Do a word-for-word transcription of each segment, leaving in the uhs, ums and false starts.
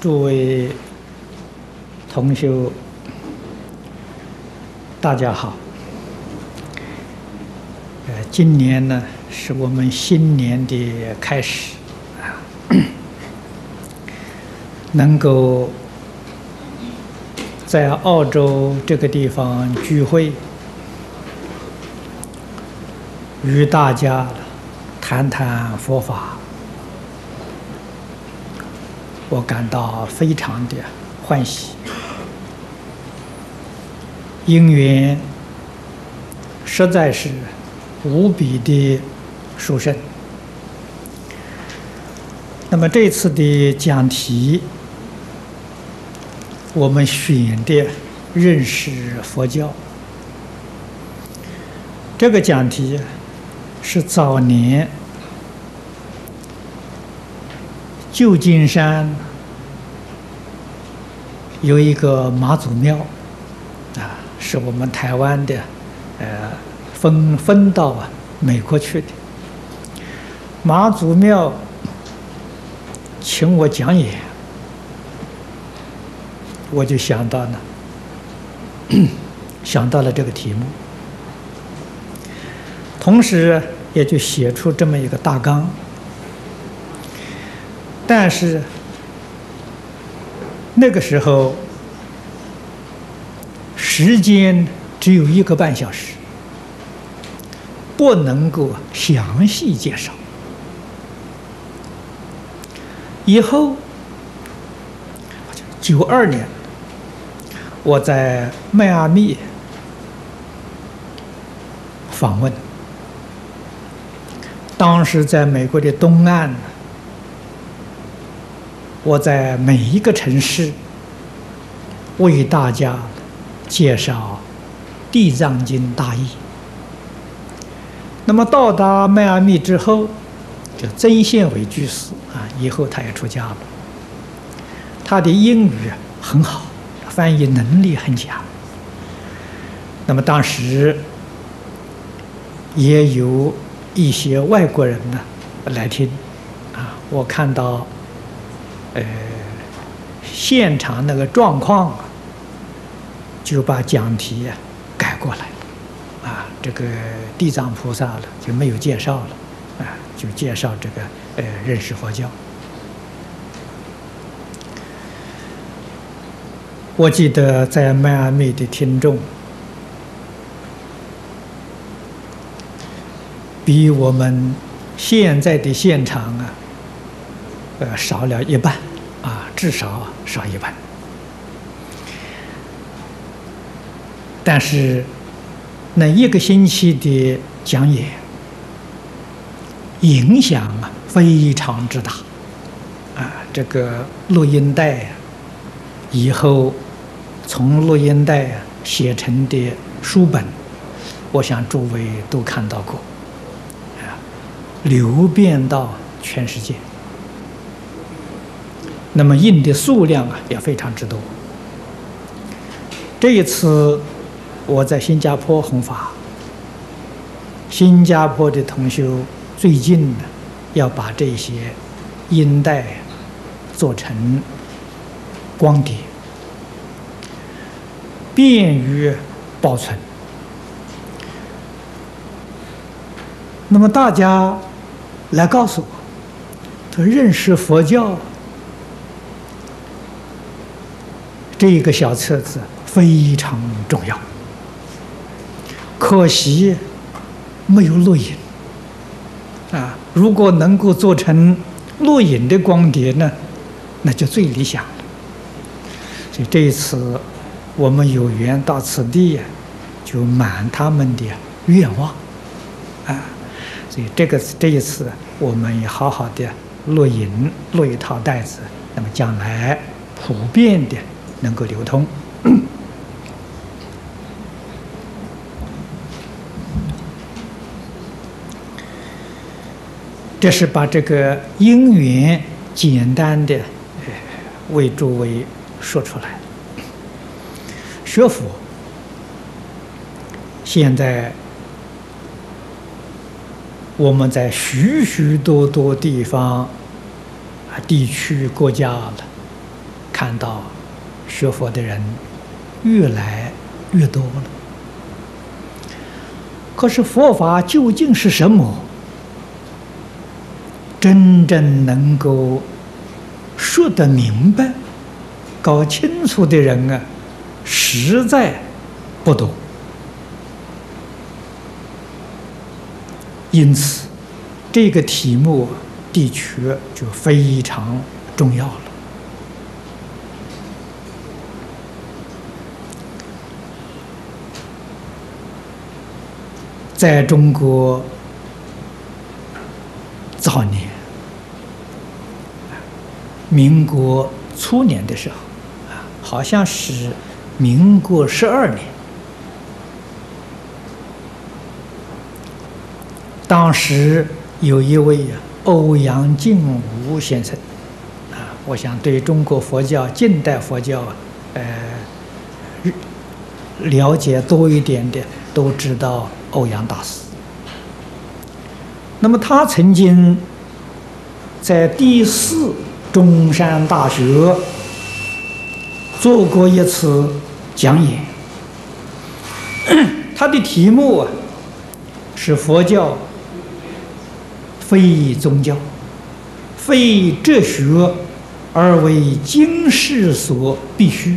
诸位同修，大家好。呃，今年呢是我们新年的开始啊，能够在澳洲这个地方聚会，与大家谈谈佛法，我感到非常的欢喜。因缘实在是无比的殊胜。那么这次的讲题，我们选的认识佛教。这个讲题是早年旧金山有一个妈祖庙啊，是我们台湾的，呃，分分到啊美国去的。妈祖庙请我讲演，我就想到了，想到了这个题目，同时也就写出这么一个大纲。但是那个时候时间只有一个半小时，不能够详细介绍。以后九二年，我在迈阿密访问，当时在美国的东岸，我在每一个城市为大家介绍《地藏经》大义。那么到达迈阿密之后，就曾宪伟居士啊，以后他也出家了。他的英语很好，翻译能力很强。那么当时也有一些外国人呢来听啊，我看到呃现场那个状况啊，就把讲题啊改过来啊，这个地藏菩萨了就没有介绍了啊，就介绍这个呃认识佛教。我记得在迈阿密的听众比我们现在的现场啊，呃少了一半啊，至少少一半。但是那一个星期的讲演影响啊非常之大啊，这个录音带啊，以后从录音带啊写成的书本，我想诸位都看到过啊，流遍到全世界。那么印的数量啊也非常之多。这一次我在新加坡弘法，新加坡的同修最近呢要把这些音带做成光碟，便于保存。那么大家来告诉我，他认识佛教这一个小册子非常重要，可惜没有录影啊！如果能够做成录影的光碟呢，那就最理想了。所以这一次我们有缘到此地，就满他们的愿望啊！所以这个这一次我们也好好的录影，录一套带子，那么将来普遍的能够流通。这是把这个因缘简单的为诸位说出来。学佛现在我们在许许多多地方、地区、国家了， 看到学佛的人越来越多了。可是佛法究竟是什么？真正能够说得明白、搞清楚的人啊，实在不多。因此，这个题目的确就非常重要了。在中国早年，民国初年的时候，啊，好像是民国十二年，当时有一位啊欧阳靖武先生，啊，我想对中国佛教近代佛教啊，呃，了解多一点的都知道欧阳大师。那么他曾经在第四中山大学做过一次讲演，他的题目啊是佛教非宗教、非哲学，而为经世所必须。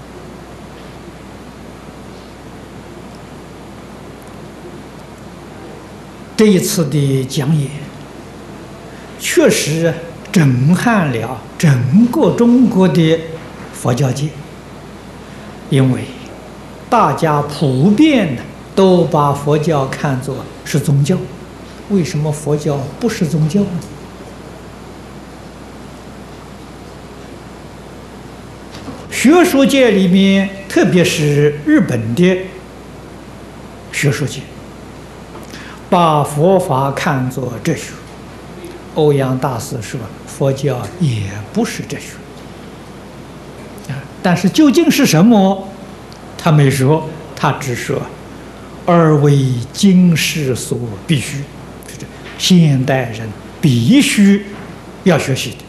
这一次的讲演，确实震撼了整个中国的佛教界，因为大家普遍的都把佛教看作是宗教。为什么佛教不是宗教呢？学术界里面，特别是日本的学术界，把佛法看作哲学。欧阳大师说，佛教也不是哲学。但是究竟是什么，他没说，他只说，而为经世所必须。现代人必须要学习的。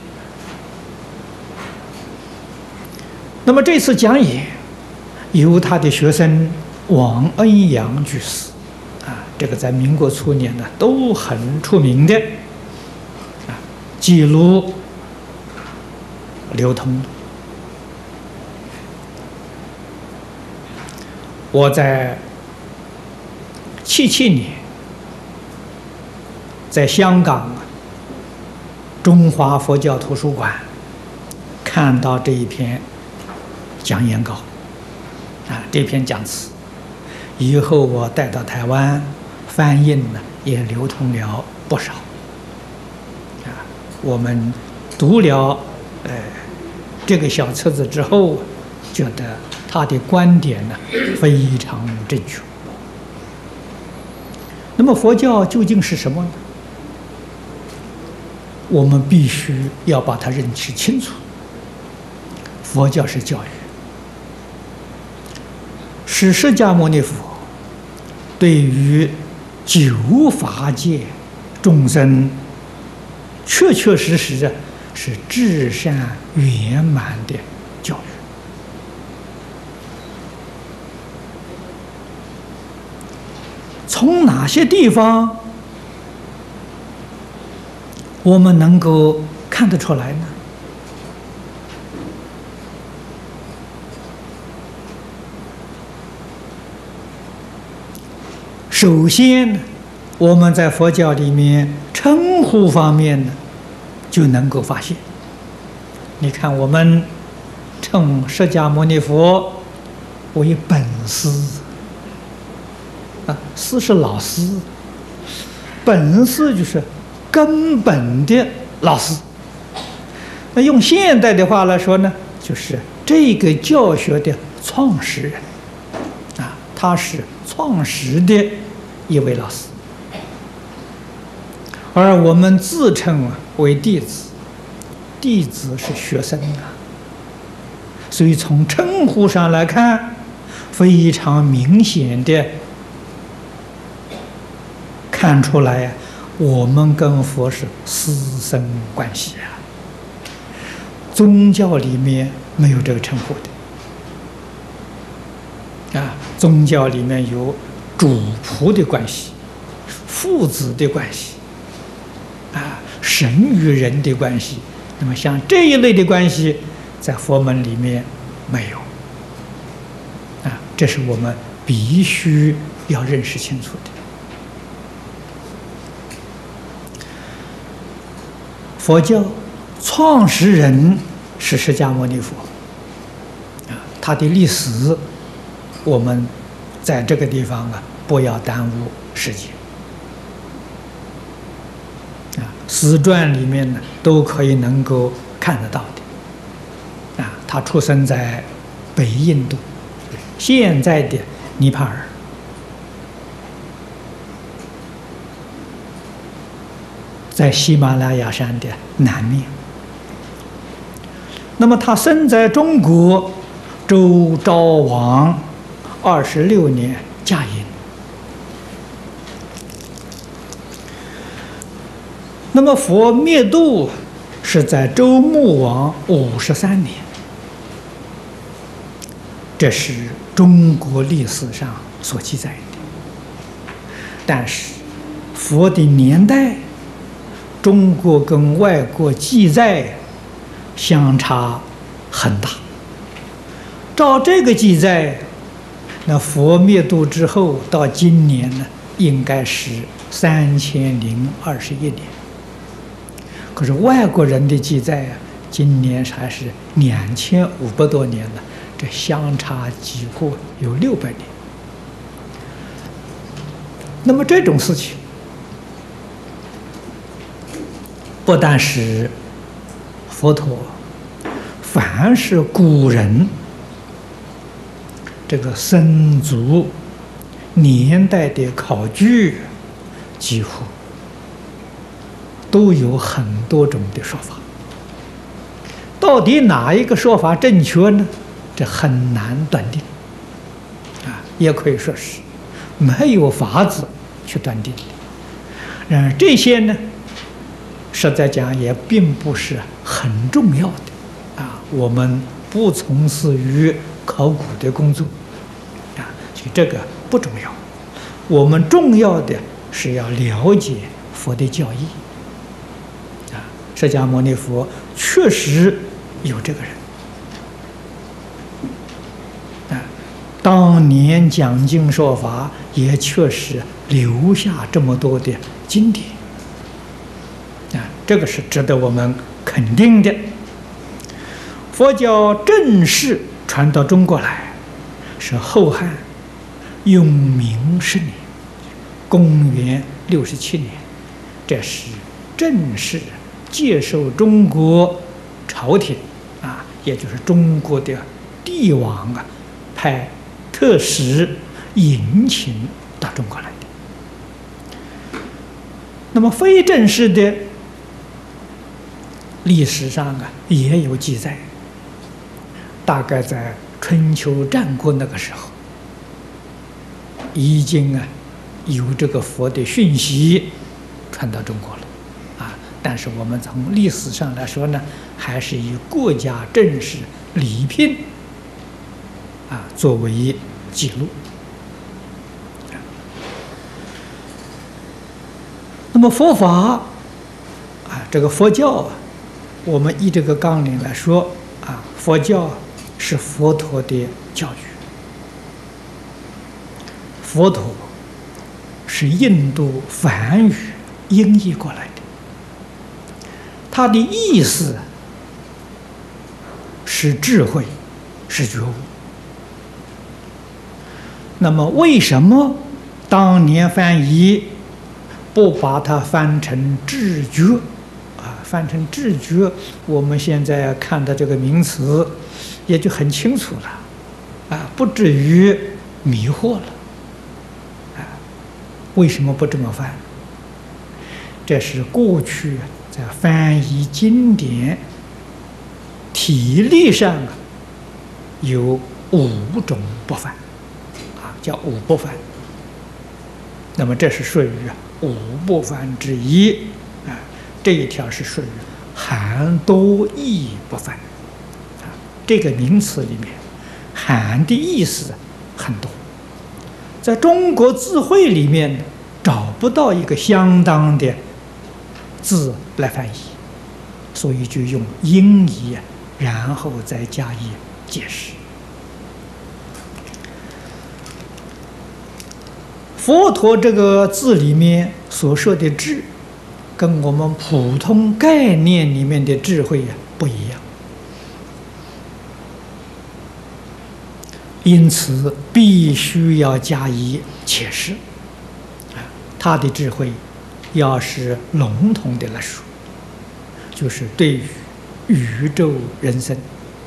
那么这次讲演由他的学生王恩阳居士，啊，这个在民国初年呢都很出名的，啊，记录流通了。我在七七年。在香港中华佛教图书馆看到这一篇讲演稿，啊，这篇讲词，以后我带到台湾翻印呢，也流通了不少。啊，我们读了呃这个小册子之后，觉得他的观点呢非常正确。那么佛教究竟是什么呢？我们必须要把它认识清楚。佛教是教育，是释迦牟尼佛对于九法界众生，确确实实啊是至善圆满的教育。从哪些地方我们能够看得出来呢？首先，我们在佛教里面称呼方面呢，就能够发现。你看，我们称释迦牟尼佛为本师，啊，师是老师，本师就是根本的老师。那用现代的话来说呢，就是这个教学的创始人，啊，他是创始的一位老师，而我们自称为弟子，弟子是学生啊。所以从称呼上来看，非常明显的看出来，我们跟佛是师生关系啊。 宗教里面没有这个称呼的。啊，宗教里面有主仆的关系、父子的关系，啊，神与人的关系。那么像这一类的关系，在佛门里面没有。啊，这是我们必须要认识清楚的。佛教创始人是释迦牟尼佛，啊，他的历史我们在这个地方啊，不要耽误时间。啊，史传里面呢都可以能够看得到的。啊，他出生在北印度，现在的尼泊尔。在喜马拉雅山的南面。那么他生在中国周昭王二十六年驾崩。那么佛灭度是在周穆王五十三年，这是中国历史上所记载的。但是佛的年代，中国跟外国记载相差很大。照这个记载，那佛灭度之后到今年呢，应该是三千零二十一年。可是外国人的记载啊，今年还是两千五百多年了，这相差几乎有六百年。那么这种事情，不但是佛陀，凡是古人这个僧俗年代的考据，几乎都有很多种的说法。到底哪一个说法正确呢？这很难断定，啊，也可以说是没有法子去断定的。然而这些呢，实在讲也并不是很重要的，啊，我们不从事于考古的工作，啊，所以这个不重要。我们重要的是要了解佛的教义，啊，释迦牟尼佛确实有这个人，啊，当年讲经说法也确实留下这么多的经典。啊，这个是值得我们肯定的。佛教正式传到中国来，是后汉永明十年，公元六十七年，这是正式接受中国朝廷啊，也就是中国的帝王啊，派特使迎请到中国来的。那么非正式的历史上啊也有记载，大概在春秋战国那个时候，已经啊有这个佛的讯息传到中国了，啊，但是我们从历史上来说呢，还是以国家正式礼聘啊作为记录。那么佛法啊，这个佛教啊，我们依这个纲领来说啊，佛教是佛陀的教育。佛陀是印度梵语音译过来的，它的意思是智慧，是觉悟。那么为什么当年翻译不把它翻成智觉啊？翻成智觉，我们现在看的这个名词也就很清楚了啊，不至于迷惑了啊。为什么不这么翻？这是过去在翻译经典体例上有五种不翻啊，叫五不翻。那么这是属于五不翻之一啊，这一条是属于含多义不翻。 这个名词里面含的意思很多，在中国字汇里面找不到一个相当的字来翻译，所以就用音译，然后再加以解释。佛陀这个字里面所说的智，跟我们普通概念里面的智慧呀不一样，因此必须要加以解释。啊，他的智慧，要是笼统的来说，就是对于宇宙人生、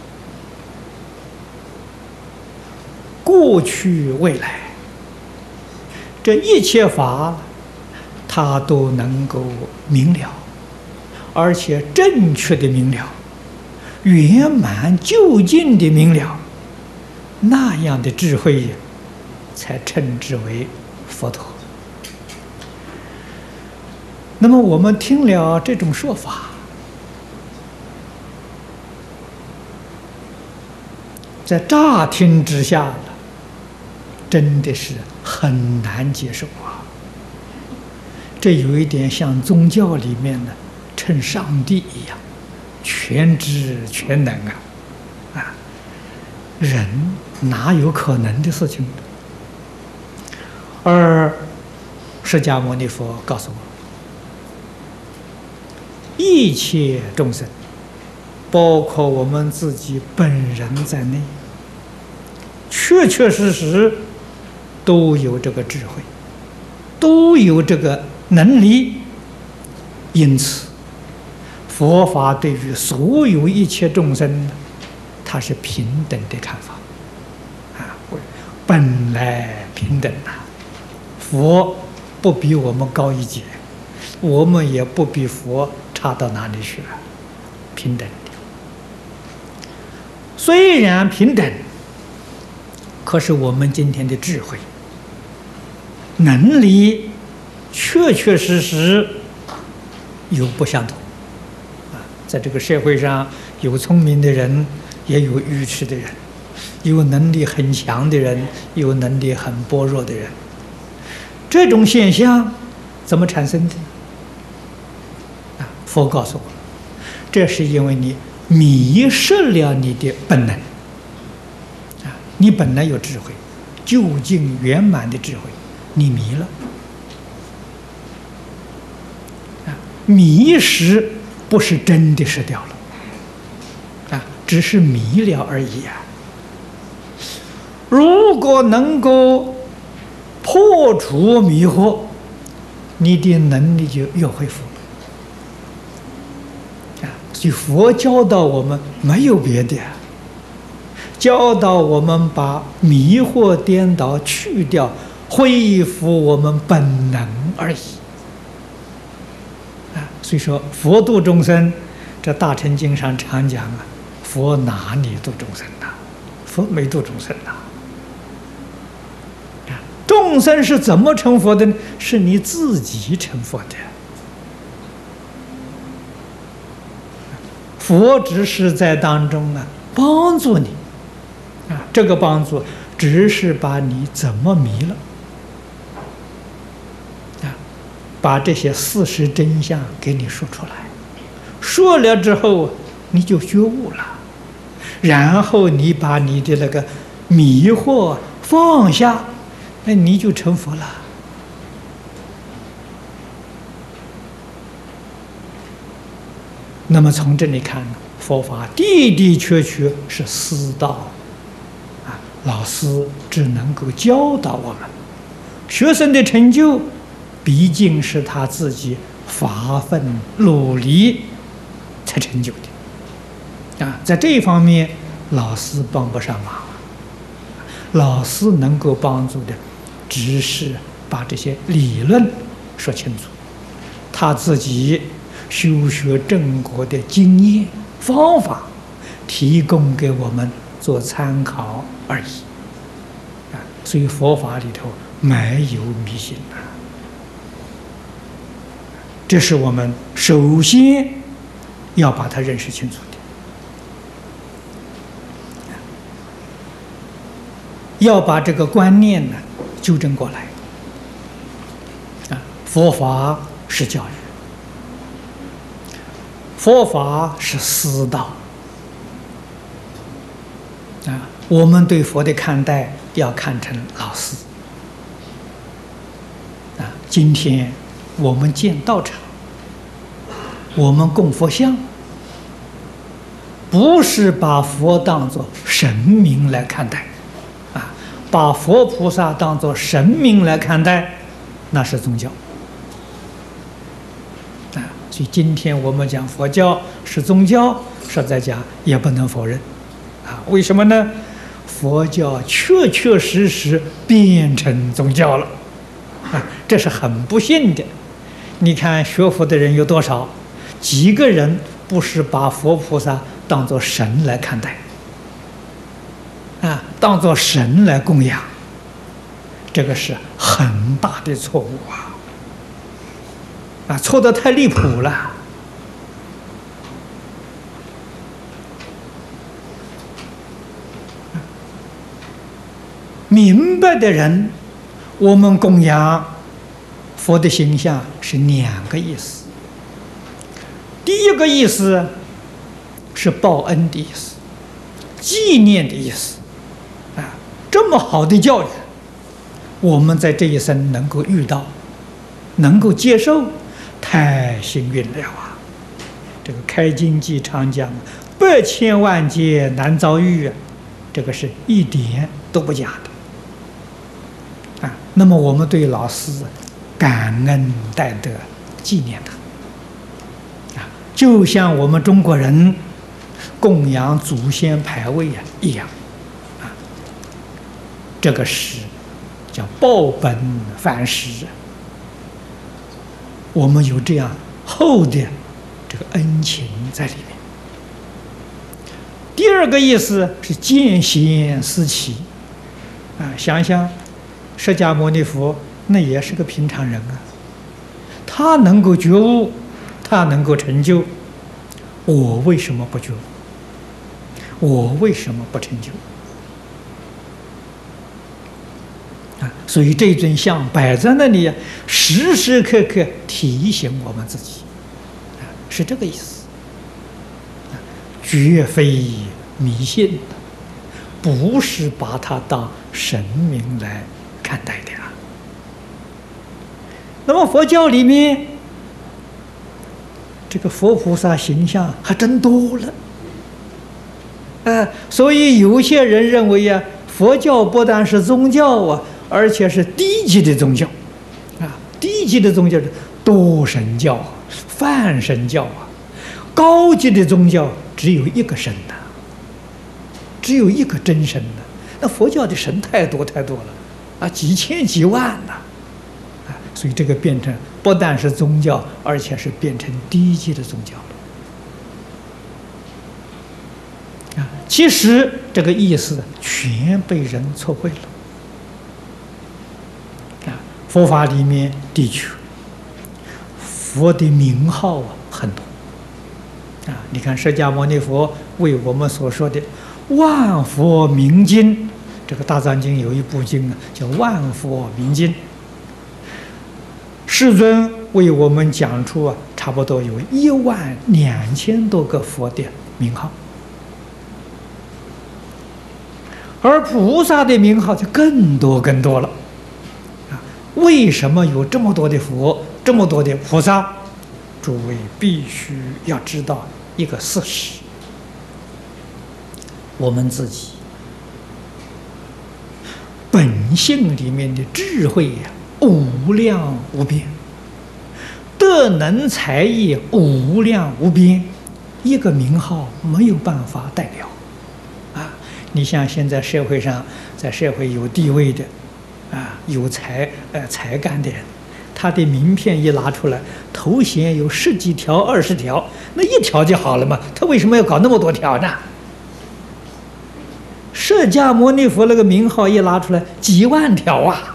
过去未来这一切法，他都能够明了，而且正确的明了，圆满究竟的明了，那样的智慧才称之为佛陀。那么我们听了这种说法，在乍听之下，真的是很难接受啊！这有一点像宗教里面的称上帝一样，全知全能啊！啊，人哪有可能的事情？而释迦牟尼佛告诉我，一切众生，包括我们自己本人在内，确确实实都有这个智慧，都有这个能力。因此，佛法对于所有一切众生，它是平等的看法。啊，本来平等呐、啊，佛不比我们高一截，我们也不比佛差到哪里去了，平等的。虽然平等，可是我们今天的智慧、能力，确确实实有不相同。啊，在这个社会上，有聪明的人，也有愚痴的人，有能力很强的人，有能力很薄弱的人。这种现象怎么产生的？啊，佛告诉我，这是因为你迷失了你的本能。啊，你本来有智慧，究竟圆满的智慧，你迷了。啊，迷失不是真的失掉了，啊，只是迷了而已啊。如果能够破除迷惑，你的能力就又恢复了。啊，所以佛教导我们没有别的，教导我们把迷惑颠倒去掉，恢复我们本能而已。啊，所以说佛度众生，这大乘经上常讲啊，佛哪里度众生呐？佛没度众生呐。众生是怎么成佛的呢？是你自己成佛的。佛只是在当中啊，帮助你啊，这个帮助只是把你怎么迷了啊，把这些事实真相给你说出来，说了之后你就觉悟了，然后你把你的那个迷惑放下，那你就成佛了。那么从这里看，佛法的的确确是师道啊，老师只能够教导我们，学生的成就毕竟是他自己发奋努力才成就的啊，在这一方面老师帮不上忙，老师能够帮助的只是把这些理论说清楚，他自己修学正果的经验方法提供给我们做参考而已啊，所以佛法里头没有迷信的，这是我们首先要把它认识清楚的。 要把这个观念呢纠正过来。啊，佛法是教育，佛法是师道。啊，我们对佛的看待要看成老师。啊，今天我们建道场，我们供佛像，不是把佛当作神明来看待，啊，把佛菩萨当作神明来看待，那是宗教。啊，所以今天我们讲佛教是宗教，实在讲也不能否认。啊，为什么呢？佛教确确实实变成宗教了，啊，这是很不幸的。你看学佛的人有多少？几个人不是把佛菩萨当作神来看待，啊，当作神来供养？这个是很大的错误啊！啊，错得太离谱了。明白的人，我们供养佛的形象是两个意思。第一个意思是报恩的意思，纪念的意思。啊，这么好的教育，我们在这一生能够遇到，能够接受，太幸运了啊！这个开经记常讲，百千万劫难遭遇啊，这个是一点都不假的。啊，那么我们对老师感恩戴德，纪念他，啊，就像我们中国人供养祖先牌位啊一样，啊，这个是叫报本反始，我们有这样厚的这个恩情在里面。第二个意思是见贤思齐，啊，想想。释迦牟尼佛那也是个平常人啊，他能够觉悟，他能够成就，我为什么不觉悟？我为什么不成就？啊，所以这尊像摆在那里，时时刻刻提醒我们自己，啊，是这个意思，啊，绝非迷信，不是把它当神明来看待的啊。那么佛教里面这个佛菩萨形象还真多了，啊，所以有些人认为呀，佛教不但是宗教啊，而且是低级的宗教，啊，低级的宗教是多神教啊、泛神教啊，高级的宗教只有一个神呐，只有一个真神呐。那佛教的神太多太多了。啊，几千几万呐，啊，所以这个变成不但是宗教，而且是变成低级的宗教了。啊，其实这个意思全被人错会了。啊，佛法里面的确，佛的名号啊很多。啊，你看释迦牟尼佛为我们所说的万佛明经。这个《大藏经》有一部经啊，叫《万佛明经》。世尊为我们讲出啊，差不多有一万两千多个佛的名号，而菩萨的名号就更多更多了。啊，为什么有这么多的佛，这么多的菩萨？诸位必须要知道一个事实：我们自己本性里面的智慧呀、啊，无量无边；德能才艺无量无边，一个名号没有办法代表。啊，你像现在社会上，在社会有地位的，啊，有才呃才干的人，他的名片一拿出来，头衔有十几条、二十条，那一条就好了嘛，他为什么要搞那么多条呢？释迦牟尼佛那个名号一拿出来，几万条啊，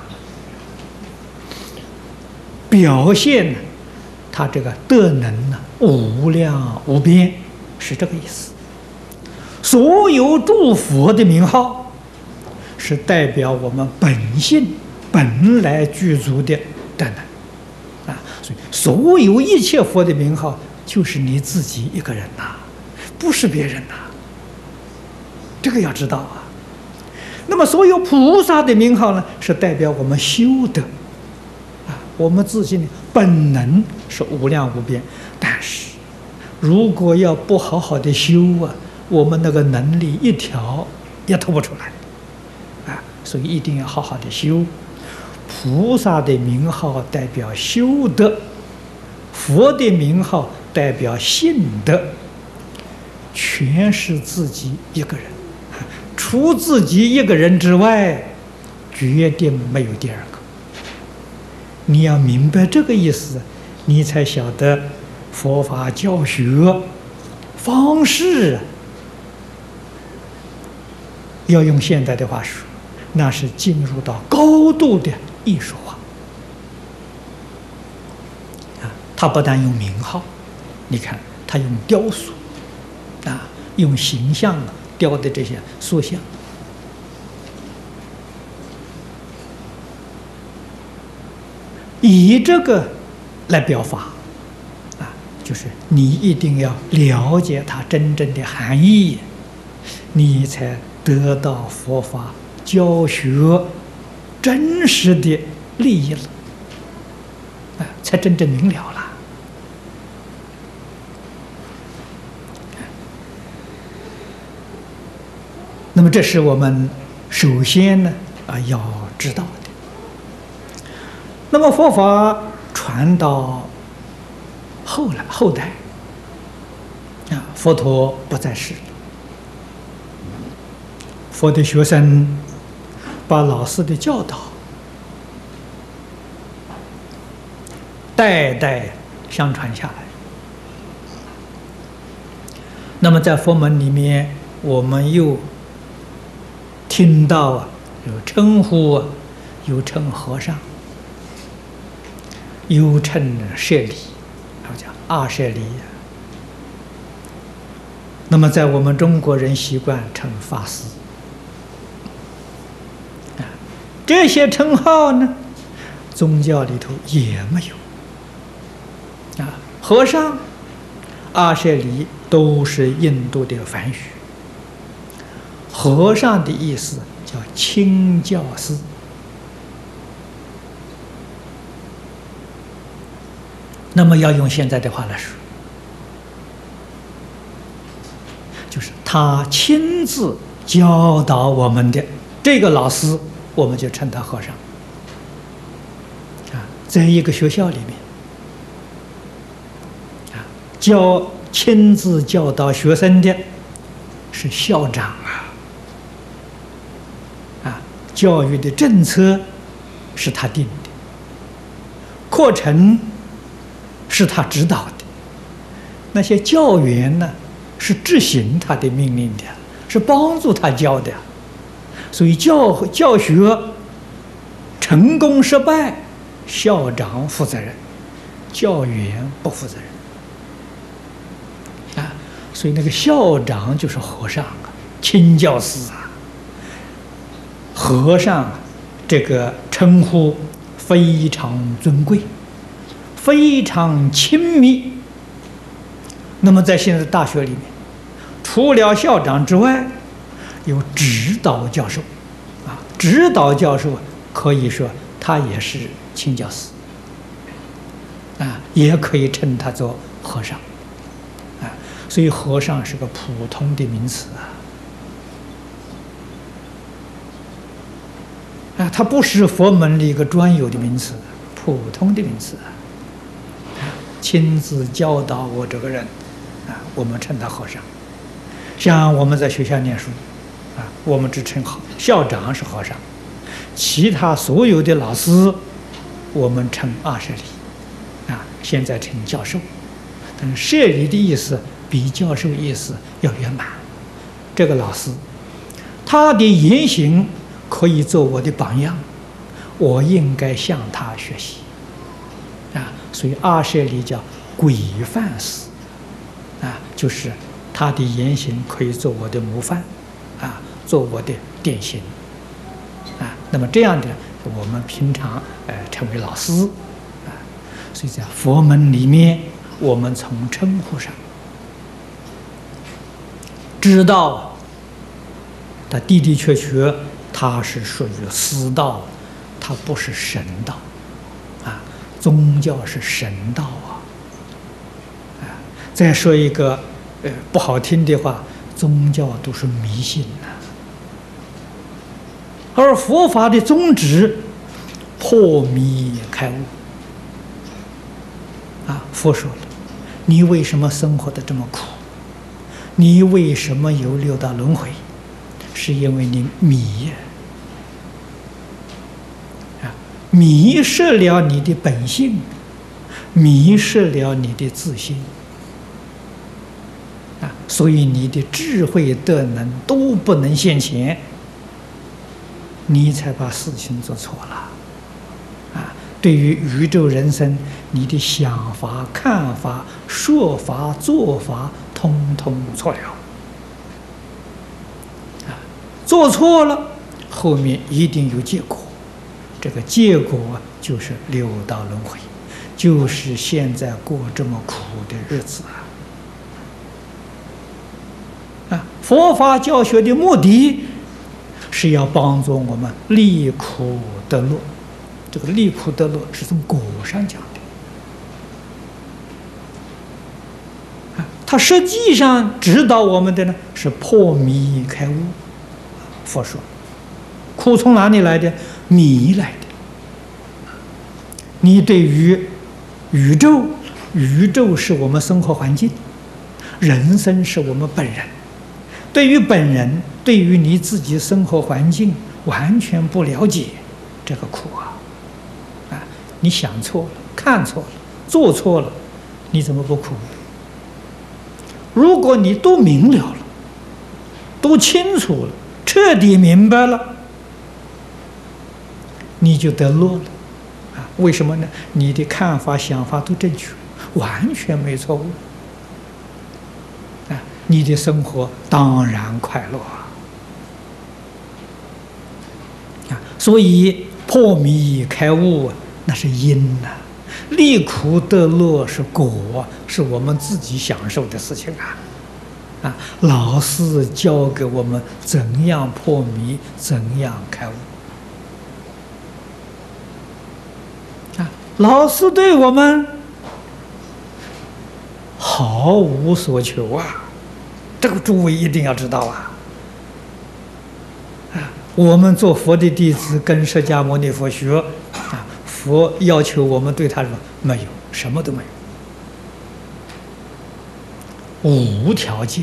表现他这个德能呢无量无边，是这个意思。所有诸佛的名号， 是代表我们本性本来具足的德能啊。所以，所有一切佛的名号，就是你自己一个人呐、啊，不是别人呐、啊。这个要知道啊。那么，所有菩萨的名号呢，是代表我们修德啊。我们自己的本能是无量无边，但是如果要不好好的修啊，我们那个能力一条也透不出来啊。所以一定要好好的修。菩萨的名号代表修德，佛的名号代表信德，全是自己一个人。除自己一个人之外，决定没有第二个。你要明白这个意思，你才晓得佛法教学方式。要用现代的话说，那是进入到高度的艺术化啊！他不但用名号，你看他用雕塑啊，用形象啊。雕的这些塑像，以这个来表法啊，就是你一定要了解它真正的含义，你才得到佛法教学真实的利益了啊，才真正明了了。那么，这是我们首先呢啊要知道的。那么，佛法传到后来后代啊，佛陀不在世，佛的学生把老师的教导代代相传下来。那么，在佛门里面，我们又听到啊，有称呼啊，有称和尚，有称舍利，他讲阿舍利。那么在我们中国人习惯称法师啊，这些称号呢，宗教里头也没有啊。和尚、阿舍利都是印度的梵语。和尚的意思叫清教师，那么要用现在的话来说，就是他亲自教导我们的这个老师，我们就称他和尚啊。在一个学校里面啊，教亲自教导学生的是校长啊。教育的政策是他定的，课程是他指导的，那些教员呢是执行他的命令的，是帮助他教的。所以教教学成功失败，校长负责任，教员不负责任啊。所以那个校长就是和尚啊，清教师啊。和尚这个称呼非常尊贵，非常亲密。那么在现在大学里面，除了校长之外，有指导教授啊，指导教授可以说他也是清教师啊，也可以称他做和尚啊。所以和尚是个普通的名词啊。啊，它不是佛门的一个专有的名词，普通的名词啊。亲自教导我这个人，啊，我们称他和尚。像我们在学校念书，啊，我们只称校长是和尚，其他所有的老师，我们称阿舍利，啊，现在称教授。但是舍利的意思比教授意思要圆满。这个老师，他的言行可以做我的榜样，我应该向他学习啊。所以阿舍利叫规范师啊，就是他的言行可以做我的模范啊，做我的典型那么这样的，我们平常呃称为老师啊。所以在佛门里面，我们从称呼上知道，他的的确确他是属于私道，他不是神道啊。宗教是神道啊。啊，再说一个呃不好听的话，宗教都是迷信呐、啊。而佛法的宗旨，破迷开悟。啊，佛说了，你为什么生活的这么苦？你为什么有六道轮回？是因为你迷啊，迷失了你的本性，迷失了你的自信啊，所以你的智慧德能都不能现前。你才把事情做错了，啊！对于宇宙人生，你的想法、看法、说法、做法，通通错了，啊！做错了，后面一定有结果，这个结果就是六道轮回，就是现在过这么苦的日子啊！啊！佛法教学的目的，是要帮助我们离苦得乐。这个离苦得乐是从果上讲的，啊，它实际上指导我们的呢是破迷开悟。佛说，苦从哪里来的？迷来的。你对于宇宙，宇宙是我们生活环境，人生是我们本人。对于本人，对于你自己生活环境完全不了解，这个苦啊！啊，你想错了，看错了，做错了，你怎么不苦？如果你都明了了，都清楚了，彻底明白了，你就得乐了啊！为什么呢？你的看法、想法都正确，完全没错误。你的生活当然快乐啊！啊，所以破迷开悟那是因呐、啊，离苦得乐是果，是我们自己享受的事情啊！啊，老师教给我们怎样破迷，怎样开悟啊！老师对我们毫无所求啊！这个诸位一定要知道啊！啊，我们做佛的弟子跟释迦牟尼佛学啊，佛要求我们对他说没有，什么都没有，无条件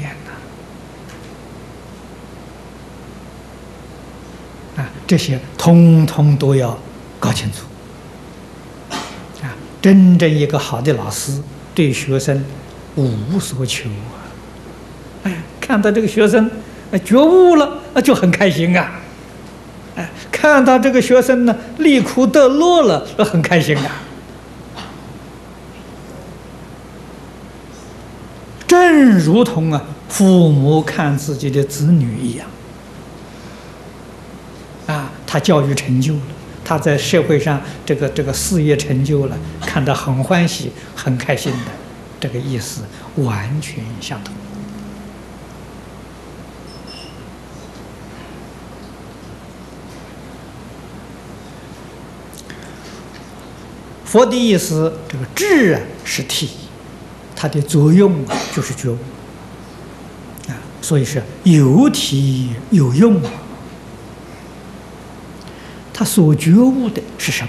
的啊，这些通通都要搞清楚啊！真正一个好的老师对学生无所求啊！哎，看到这个学生觉悟了，那就很开心啊！哎，看到这个学生呢离苦得乐了，那很开心啊！正如同啊父母看自己的子女一样，啊，他教育成就了，他在社会上这个这个事业成就了，看得很欢喜，很开心的，这个意思完全相同。佛的意思，这个智啊是体，它的作用啊就是觉悟啊，所以是有体有用。它所觉悟的是什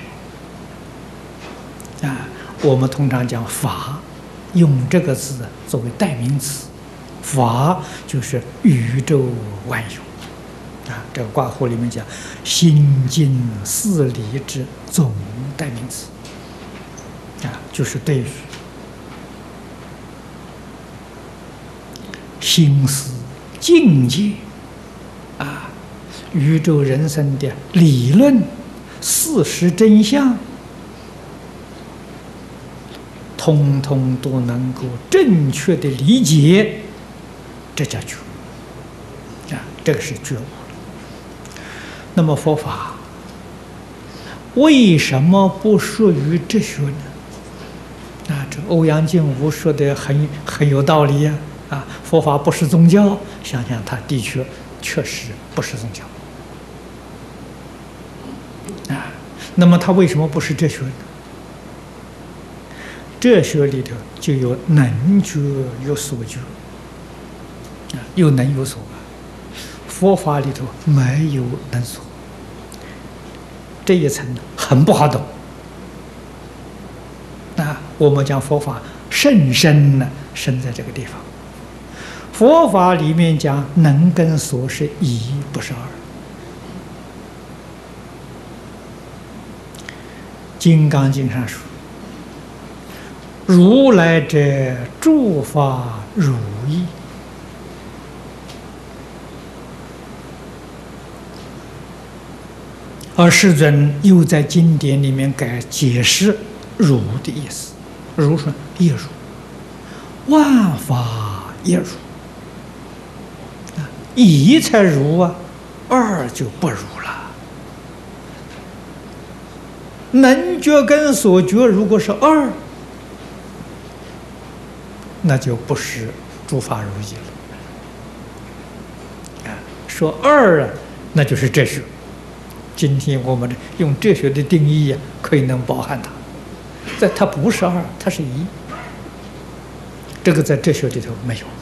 么啊？我们通常讲法，用这个字作为代名词，法就是宇宙万有啊。这个卦呼里面讲心经四理之总代名词。啊，就是对于心思、境界啊、宇宙人生的理论、事实真相，通通都能够正确的理解，这叫觉啊，这个是觉悟。那么佛法为什么不属于哲学呢？啊，这欧阳靖无说的很很有道理呀！啊，佛法不是宗教，想想他的确确实不是宗教。啊，那么他为什么不是哲学呢？哲学里头就有能觉有所觉，啊，有能有所。佛法里头没有能所，这一层很不好懂。啊，我们讲佛法甚深呢，深在这个地方。佛法里面讲能跟所是一，不是二。金刚经上说：“如来者，诸法如意。”而世尊又在经典里面改解释“如”的意思，“如”说一如，万法一如，一才如啊，二就不如了。能觉跟所觉如果是二，那就不是诸法如意了。啊，说二啊，那就是哲学。今天我们用哲学的定义啊，可以能包含它，在它不是二，它是一。这个在哲学里头没有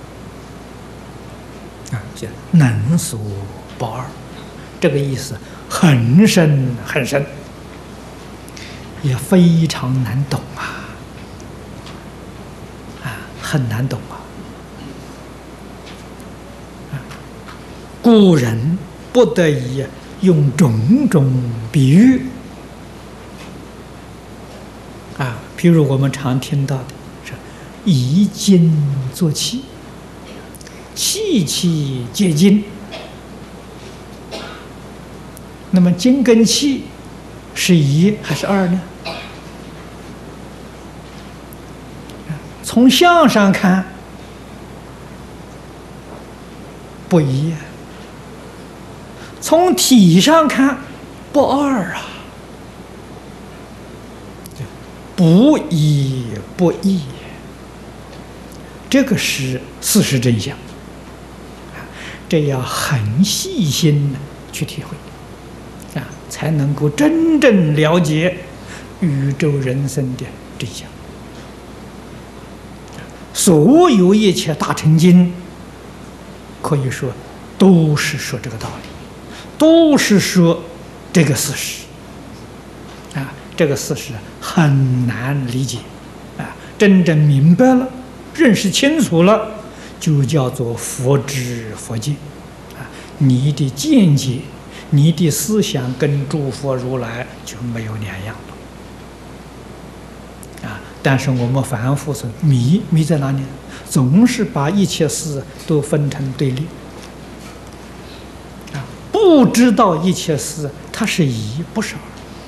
啊，叫能所不二，这个意思很深很深，也非常难懂啊，啊，很难懂啊。啊，古人不得已用种种比喻啊，譬如我们常听到的是以金作器，器器皆金。那么金跟器是一还是二呢？从相上看不一，从体上看不二啊，不一不异，这个是事实真相。这要很细心的去体会啊，才能够真正了解宇宙人生的真相。所有一切大乘经，可以说都是说这个道理，都是说这个事实啊，这个事实很难理解啊，真正明白了，认识清楚了，就叫做佛知佛见啊，你的见解，你的思想跟诸佛如来就没有两样了啊。但是我们凡夫是迷，迷在哪里？总是把一切事都分成对立啊，不知道一切事它是一，不是二。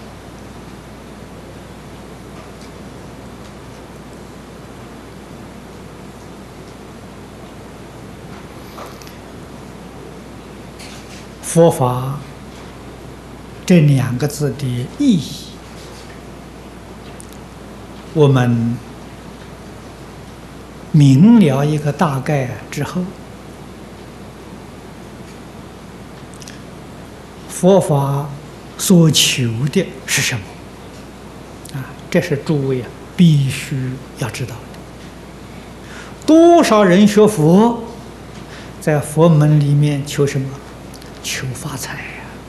佛法这两个字的意义，我们明了一个大概之后，佛法所求的是什么？啊，这是诸位啊必须要知道的。多少人学佛，在佛门里面求什么？求发财呀、啊，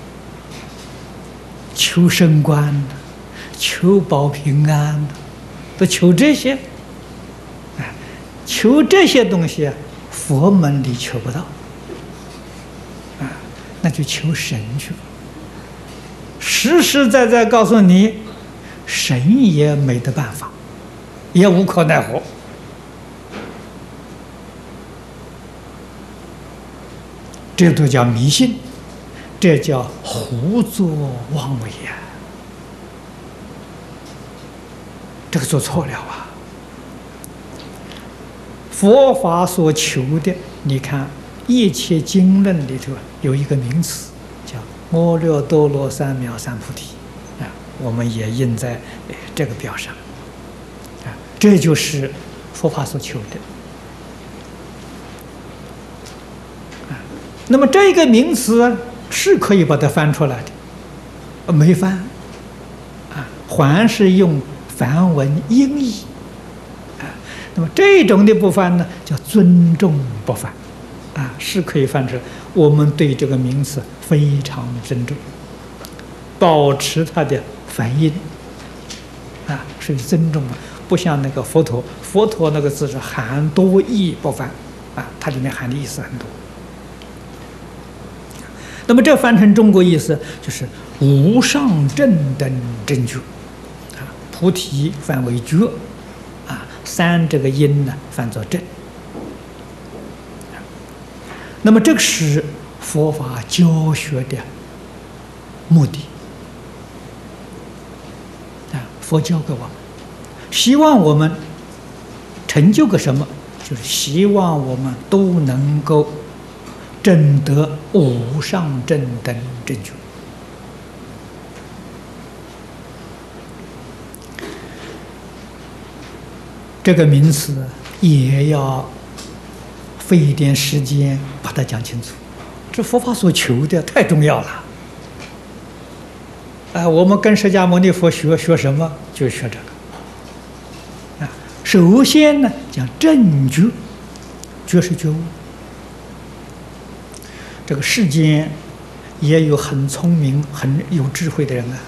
求升官、啊，求保平安、啊，都求这些。哎，求这些东西啊，佛门里求不到。啊，那就求神去。实实在在告诉你，神也没得办法，也无可奈何。这都叫迷信，这叫胡作妄为呀、啊！这个做错了啊！佛法所求的，你看一切经论里头有一个名词，叫阿耨多罗三藐三菩提。 我们也印在这个表上。啊，这就是佛法所求的。啊，那么这个名词是可以把它翻出来的，没翻。啊，还是用梵文音译。啊，那么这种的不翻呢，叫尊重不翻。啊，是可以翻出来。我们对这个名词非常尊重，保持它的梵音。啊，是尊重的，不像那个佛陀，佛陀那个字是含多义不翻。啊，它里面含的意思很多。那么这翻成中国意思就是无上正等正觉。啊，菩提翻为觉。啊，三这个音呢翻作正。那么这个是佛法教学的目的啊！佛教给我们，希望我们成就个什么？就是希望我们都能够证得无上正等正觉。这个名词也要费一点时间把它讲清楚，这佛法所求的太重要了。啊，我们跟释迦牟尼佛学学什么？就学这个。啊，首先呢讲正觉，觉是觉悟。这个世间也有很聪明、很有智慧的人啊，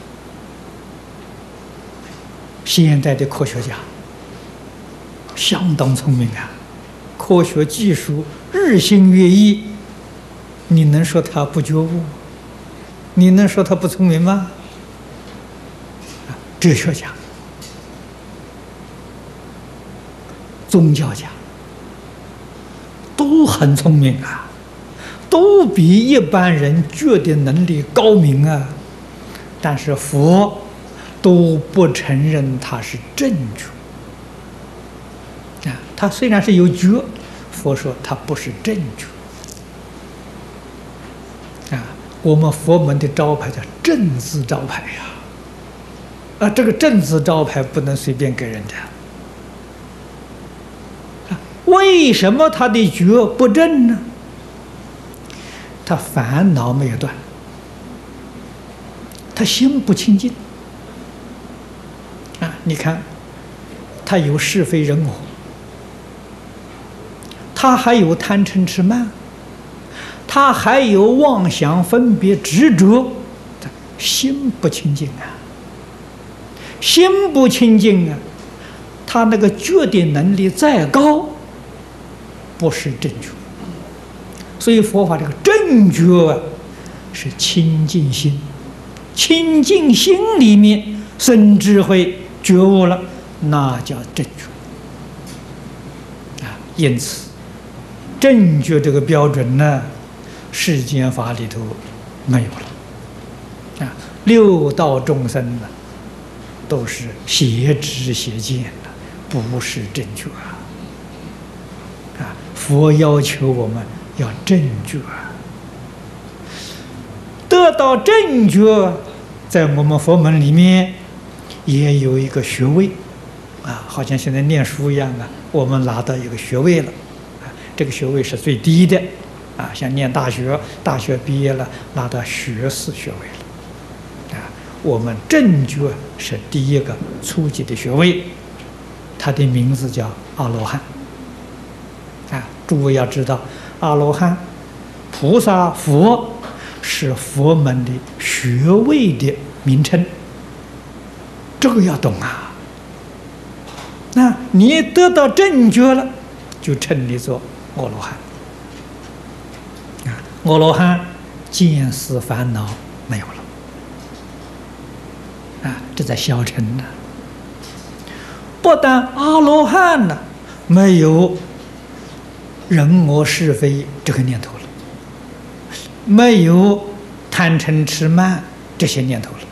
现代的科学家相当聪明啊。科学技术日新月异，你能说他不觉悟？你能说他不聪明吗？哲学家、宗教家都很聪明啊，都比一般人觉的能力高明啊，但是佛都不承认他是正觉。啊，他虽然是有觉，佛说他不是正觉。啊，我们佛门的招牌叫正字招牌呀。啊，这个正字招牌不能随便给人的。啊，为什么他的觉不正呢？他烦恼没有断，他心不清净。啊，你看，他有是非人我。他还有贪嗔痴慢，他还有妄想分别执着，心不清净啊！心不清净啊，他那个觉的能力再高，不是正觉。所以佛法这个正觉啊，是清净心，清净心里面生智慧觉悟了，那叫正觉啊。因此。正觉这个标准呢，世间法里头没有了。啊，六道众生呢，都是邪知邪见的，不是正觉啊。啊，佛要求我们要正觉啊。得到正觉，在我们佛门里面也有一个学位，啊，好像现在念书一样啊，我们拿到一个学位了。这个学位是最低的，啊，像念大学，大学毕业了拿到学士学位了，啊，我们正觉是第一个初级的学位，它的名字叫阿罗汉，啊，诸位要知道，阿罗汉、菩萨、佛是佛门的学位的名称，这个要懂啊。那你得到正觉了，就称你做阿罗汉。啊，阿罗汉见思烦恼没有了，啊，这在小乘呢。不但阿罗汉呢没有人我是非这个念头了，没有贪嗔痴慢这些念头了。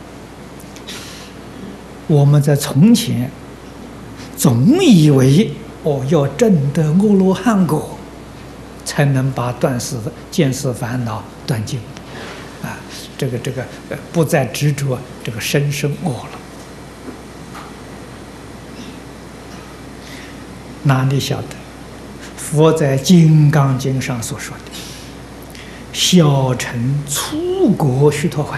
我们在从前总以为哦，要证得阿罗汉果，才能把断思见思烦恼断尽，啊， 这个这个呃不再执着这个生生我了。哪里晓得？佛在《金刚经》上所说的“小乘出国须陀洹”，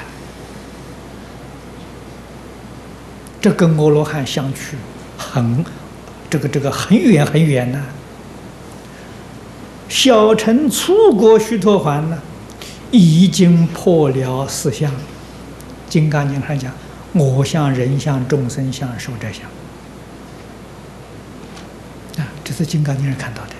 这跟阿罗汉相去很这个这个很远很远呢。小乘出国须陀洹呢，已经破了四相。《金刚经》上讲，我相、人相、众生相、寿者相。啊，这是《金刚经》上看到的。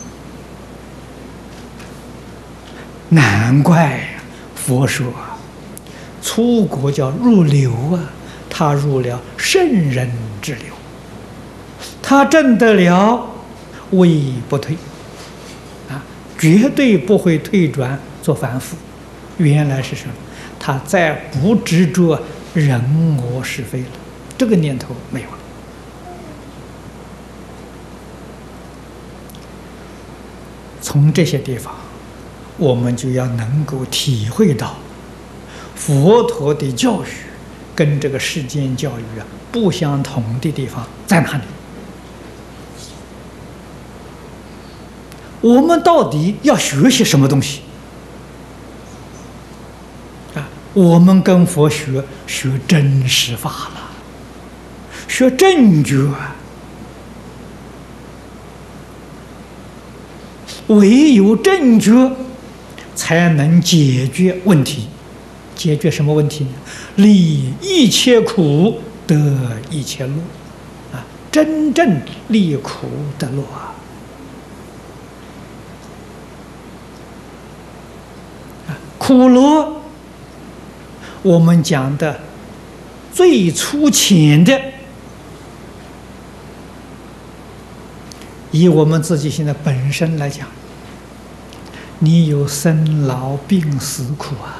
难怪佛说，出国叫入流啊，他入了圣人之流，他证得了位不退，啊，绝对不会退转做凡夫。原来是什么？他再不执着人我是非了，这个念头没有了。从这些地方，我们就要能够体会到佛陀的教育跟这个世间教育啊不相同的地方在哪里？我们到底要学些什么东西？啊，我们跟佛学学真实法了，学正觉。唯有正觉，才能解决问题。解决什么问题呢？离一切苦，得一切乐。啊，真正离苦得乐啊！啊，苦乐，我们讲的最粗浅的，以我们自己现在本身来讲，你有生老病死苦啊，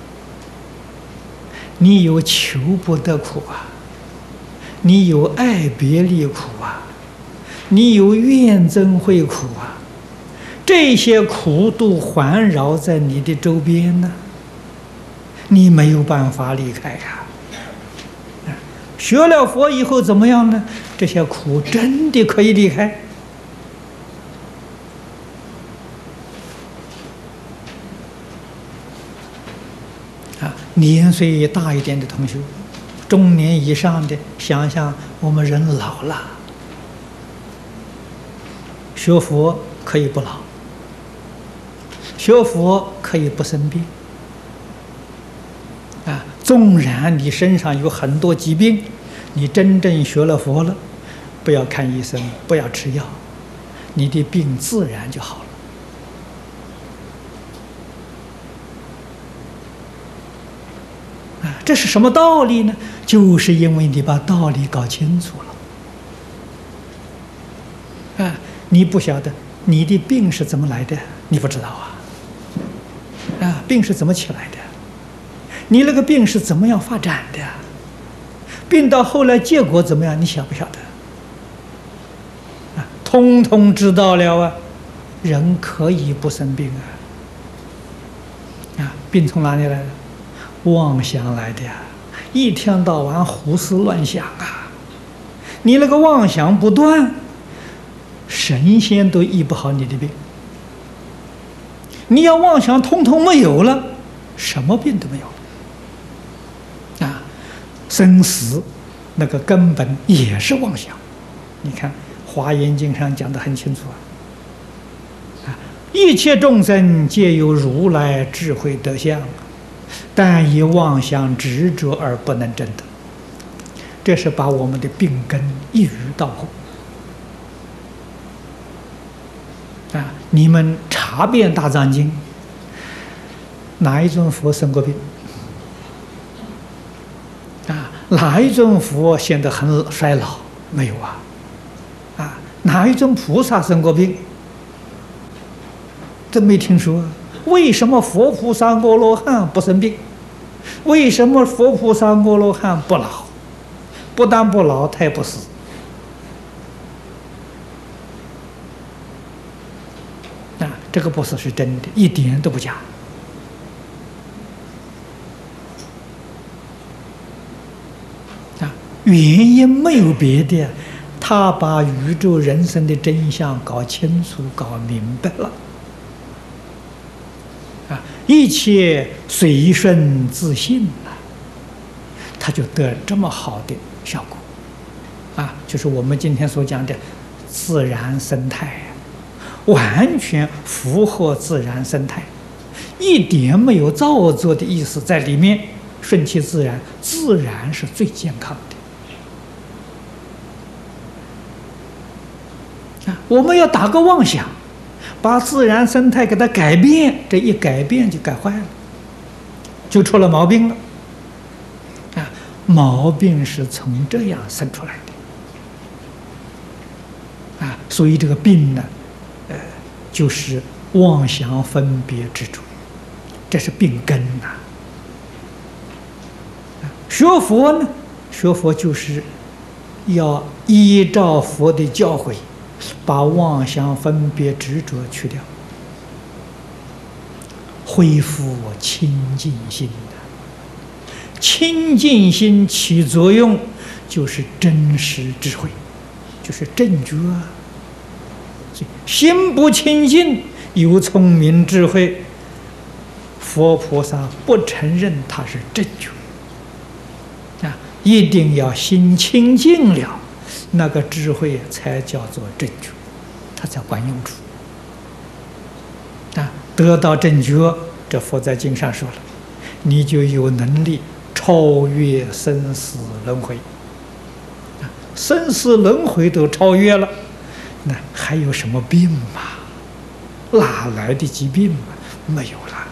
你有求不得苦啊，你有爱别离苦啊，你有怨憎会苦啊，这些苦都环绕在你的周边呢，你没有办法离开呀。学了佛以后怎么样呢？这些苦真的可以离开。年岁大一点的同学，中年以上的，想想我们人老了，学佛可以不老，学佛可以不生病。啊，纵然你身上有很多疾病，你真正学了佛了，不要看医生，不要吃药，你的病自然就好了。这是什么道理呢？就是因为你把道理搞清楚了。啊，你不晓得你的病是怎么来的，你不知道啊。啊，病是怎么起来的？你那个病是怎么样发展的？病到后来结果怎么样？你晓不晓得？啊，通通知道了啊，人可以不生病啊。啊，病从哪里来的？妄想来的呀，一天到晚胡思乱想啊！你那个妄想不断，神仙都医不好你的病。你要妄想通通没有了，什么病都没有了啊！生死那个根本也是妄想。你看《华严经》上讲得很清楚啊！啊，一切众生皆有如来智慧德相。但以妄想执着而不能证得，这是把我们的病根一语道破。啊，你们查遍大藏经，哪一尊佛生过病？啊，哪一尊佛显得很衰老？没有啊。啊，哪一尊菩萨生过病？真没听说。为什么佛菩萨阿罗汉不生病？为什么佛菩萨阿罗汉不老？不但不老，他也不死。啊，这个不死是真的，一点都不假。 原因没有别的，他把宇宙人生的真相搞清楚、搞明白了。啊，一切随顺自信了，他就得这么好的效果。啊，就是我们今天所讲的自然生态，完全符合自然生态，一点没有造作的意思在里面，顺其自然，自然是最健康的。啊，我们要打个妄想，把自然生态给它改变，这一改变就改坏了，就出了毛病了。啊，毛病是从这样生出来的。啊，所以这个病呢，呃，就是妄想分别执着，这是病根呐。学佛呢，学佛就是要依照佛的教诲，把妄想分别执着去掉，恢复清净心的。清净心起作用，就是真实智慧。就是正觉啊！心不清净，有聪明智慧，佛菩萨不承认他是正觉啊！一定要心清净了，那个智慧才叫做正觉，它才管用处啊！得到正觉，这佛在经上说了，你就有能力超越生死轮回。生死轮回都超越了，那还有什么病吗？哪来的疾病嘛？没有了。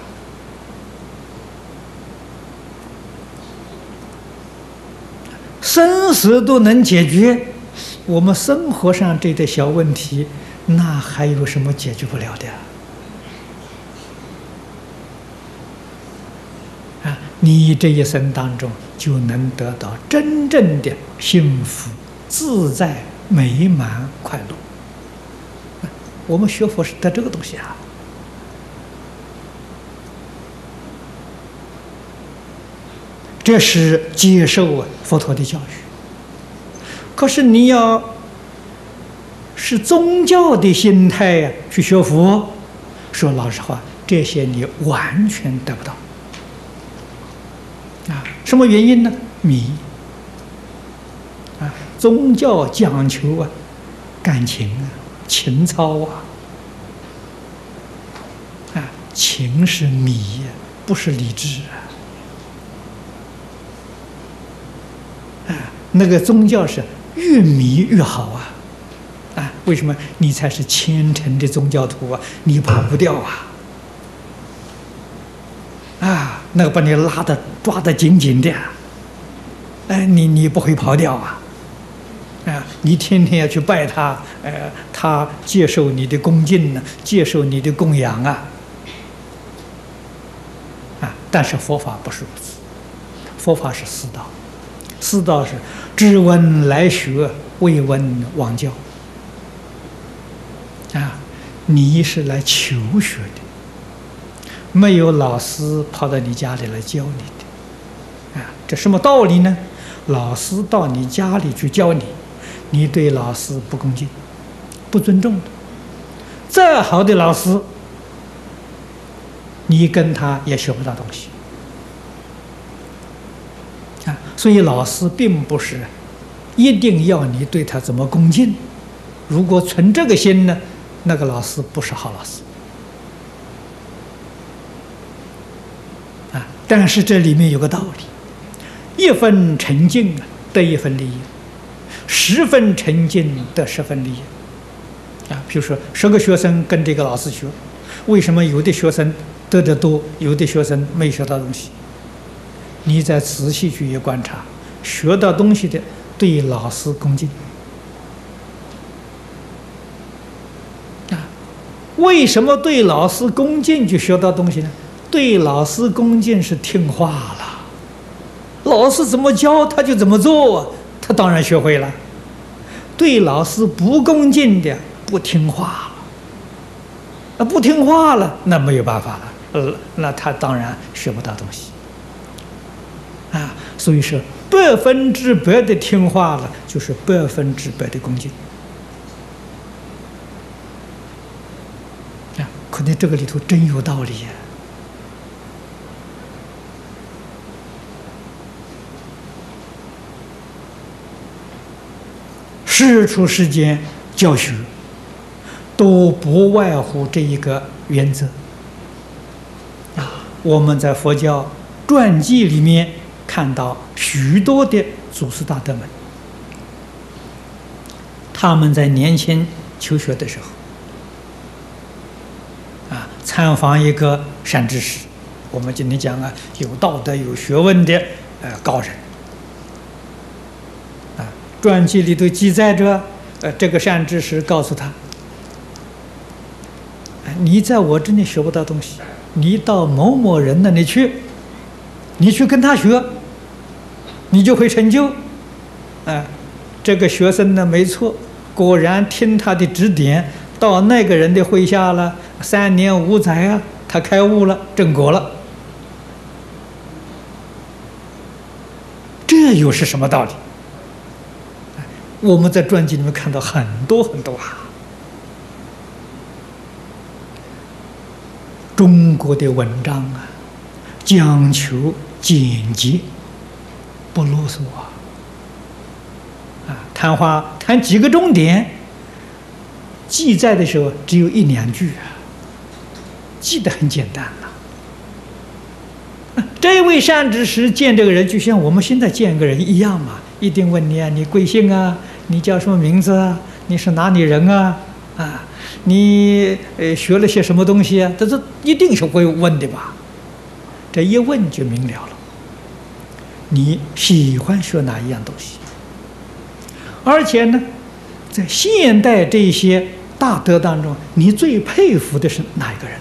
生死都能解决，我们生活上这点小问题，那还有什么解决不了的？啊，你这一生当中就能得到真正的幸福、自在、美满、快乐。我们学佛是得这个东西啊！这是接受佛陀的教育。可是你要是宗教的心态呀，去学佛，说老实话，这些你完全得不到。啊，什么原因呢？迷。啊，宗教讲求啊，感情啊，情操啊，啊，情是迷呀，不是理智啊。啊，那个宗教是越迷越好啊，啊，为什么？你才是虔诚的宗教徒啊，你跑不掉啊。啊，那个把你拉的抓得紧紧的，哎，你你不会跑掉啊。啊，你天天要去拜他，呃，他接受你的恭敬呢，接受你的供养啊，啊，但是佛法不是如此，佛法是四道，四道是知闻来学，未闻往教。啊，你是来求学的，没有老师跑到你家里来教你的，啊，这什么道理呢？老师到你家里去教你。你对老师不恭敬、不尊重的，再好的老师，你跟他也学不到东西啊。所以老师并不是一定要你对他怎么恭敬，如果存这个心呢，那个老师不是好老师啊。但是这里面有个道理，一分沉静得一分利益。十分沉静得十分利益啊！比如说，十个学生跟这个老师学，为什么有的学生得得多，有的学生没学到东西？你再仔细去一观察，学到东西的对老师恭敬啊！为什么对老师恭敬就学到东西呢？对老师恭敬是听话了，老师怎么教他就怎么做。他当然学会了。对老师不恭敬的，不听话了，那不听话了，那没有办法了，呃，那他当然学不到东西啊。所以说， 百分之百的听话了，就是百分之百的恭敬。啊，可能这个里头真有道理呀。世出世间教学，都不外乎这一个原则。啊，我们在佛教传记里面看到许多的祖师大德们，他们在年轻求学的时候，啊，参访一个善知识，我们今天讲啊，有道德、有学问的呃高人。啊，传记里头记载着，呃，这个善知识告诉他：“你在我这里学不到东西，你到某某人那里去，你去跟他学。”你就会成就，啊，这个学生呢，没错，果然听他的指点，到那个人的麾下了，三年五载啊，他开悟了，正果了。这又是什么道理？我们在传记里面看到很多很多啊。中国的文章啊，讲求简洁。不啰嗦啊！啊，谈话谈几个重点，记载的时候只有一两句啊，记得很简单呐、啊。这位善知识见这个人，就像我们现在见个人一样嘛，一定问你啊，你贵姓啊？你叫什么名字啊？你是哪里人啊？啊，你呃学了些什么东西啊？这是一定是会问的吧？这一问就明了了。你喜欢学哪一样东西？而且呢，在现代这些大德当中，你最佩服的是哪一个人？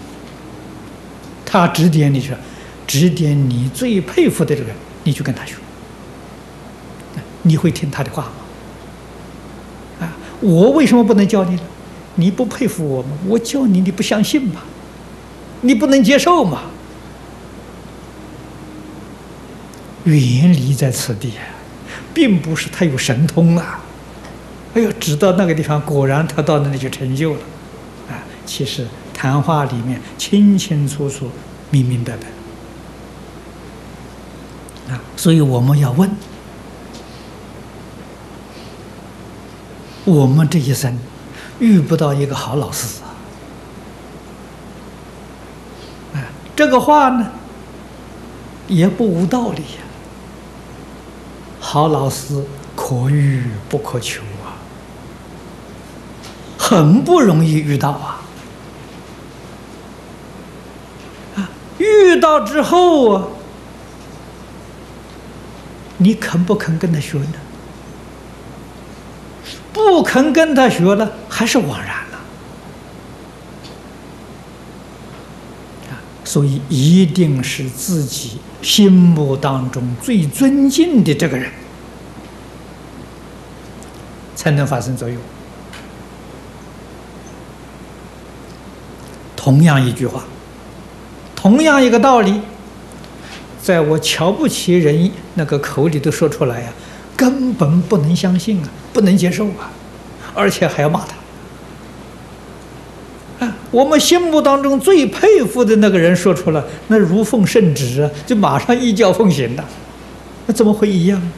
他指点你说，指点你最佩服的这个人，你去跟他学，你会听他的话吗？啊，我为什么不能教你呢？你不佩服我吗？我教你，你不相信吗？你不能接受吗？原理在此地啊，并不是他有神通啊！哎呦，指到那个地方，果然他到那里就成就了啊！其实谈话里面清清楚楚、明明白白啊！所以我们要问：我们这一生遇不到一个好老师啊！啊，这个话呢，也不无道理呀。好老师可遇不可求啊，很不容易遇到啊！啊，遇到之后啊，你肯不肯跟他学呢？不肯跟他学了，还是枉然了啊！所以一定是自己心目当中最尊敬的这个人，才能发生作用。同样一句话，同样一个道理，在我瞧不起人那个口里头说出来呀、啊，根本不能相信啊，不能接受啊，而且还要骂他。啊，我们心目当中最佩服的那个人说出来，那如奉圣旨啊，就马上依教奉行的，那怎么会一样呢？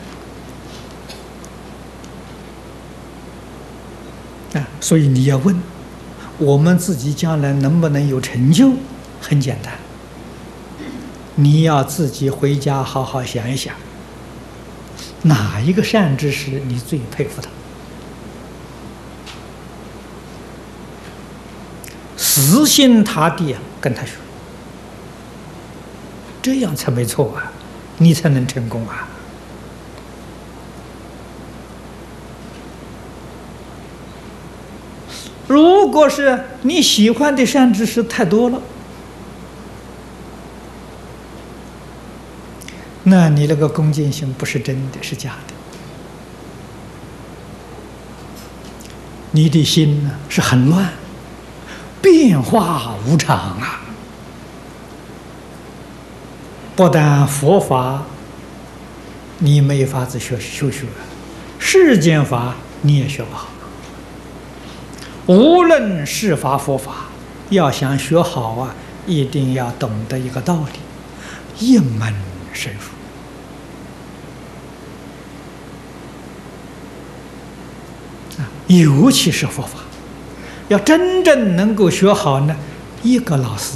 啊，所以你要问，我们自己将来能不能有成就？很简单，你要自己回家好好想一想，哪一个善知识你最佩服他？死心塌地啊，跟他学，这样才没错啊，你才能成功啊。如果是你喜欢的善知识太多了，那你那个恭敬心不是真的，是假的。你的心呢是很乱，变化无常啊！不但佛法你没法子学修学，世间法你也学不好。无论是法佛法，要想学好啊，一定要懂得一个道理：一门深入。啊，尤其是佛法，要真正能够学好呢，一个老师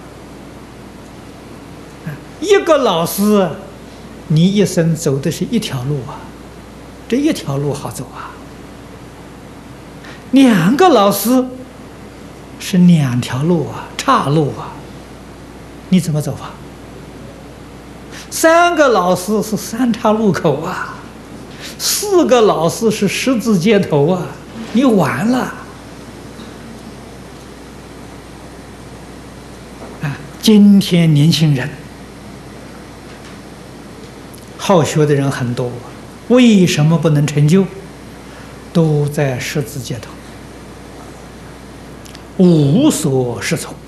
啊，一个老师，你一生走的是一条路啊，这一条路好走啊。两个老师是两条路啊，岔路啊，你怎么走法？三个老师是三岔路口啊，四个老师是十字街头啊，你完了啊！今天年轻人好学的人很多，为什么不能成就？都在十字街头，无所适从，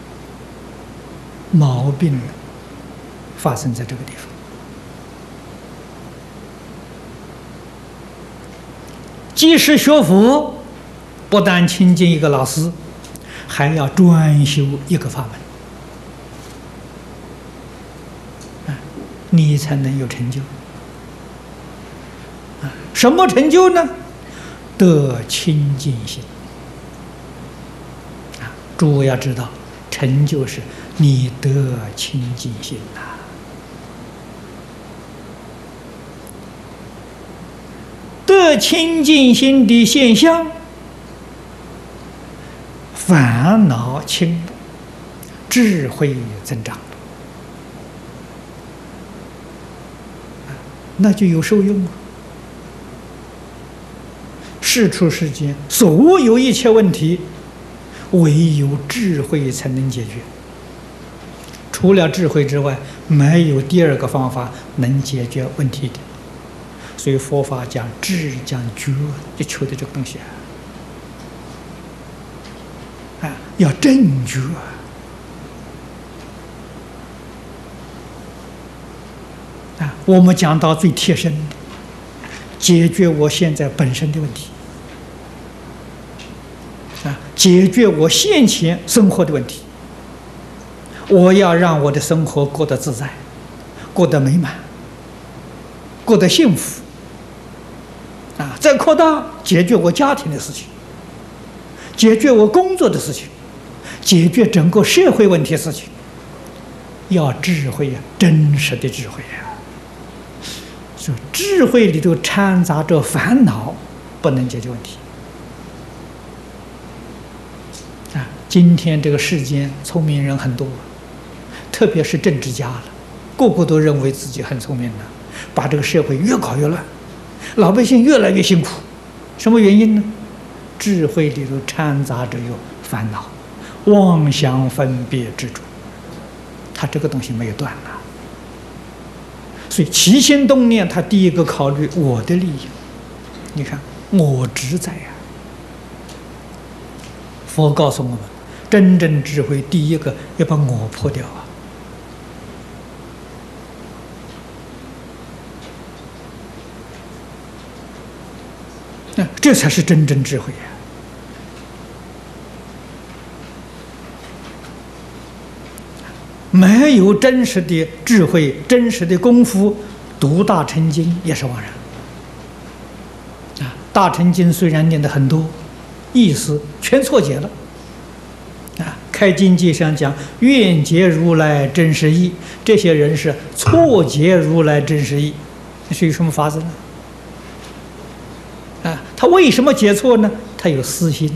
毛病发生在这个地方。即使学佛，不但亲近一个老师，还要专修一个法门，你才能有成就。什么成就呢？得清净心。啊，诸位要知道，成就是你得清净心呐、啊。得清净心的现象，烦恼轻，智慧增长，那就有受用啊。世出世间，所有一切问题，唯有智慧才能解决。除了智慧之外，没有第二个方法能解决问题的。所以佛法讲智讲觉，就求的这个东西啊，啊，要正觉啊。我们讲到最贴身的，解决我现在本身的问题。解决我现前生活的问题，我要让我的生活过得自在，过得美满，过得幸福。啊，再扩大，解决我家庭的事情，解决我工作的事情，解决整个社会问题的事情。要智慧呀、啊，真实的智慧呀、啊。所以智慧里头掺杂着烦恼，不能解决问题。今天这个世间聪明人很多，特别是政治家了，个个都认为自己很聪明了，把这个社会越搞越乱，老百姓越来越辛苦。什么原因呢？智慧里头掺杂着有烦恼、妄想、分别、执着，他这个东西没有断了。所以起心动念，他第一个考虑我的利益。你看，我执在呀、啊。佛告诉我们，真正智慧第一个要把我破掉啊！那这才是真正智慧呀、啊！没有真实的智慧、真实的功夫，读大乘经也是枉然。啊，大乘经虽然念得很多，意思全错解了。啊，开经记上讲“愿解如来真实义”，这些人是错解如来真实义，那是有什么法子呢？啊，他为什么解错呢？他有私心。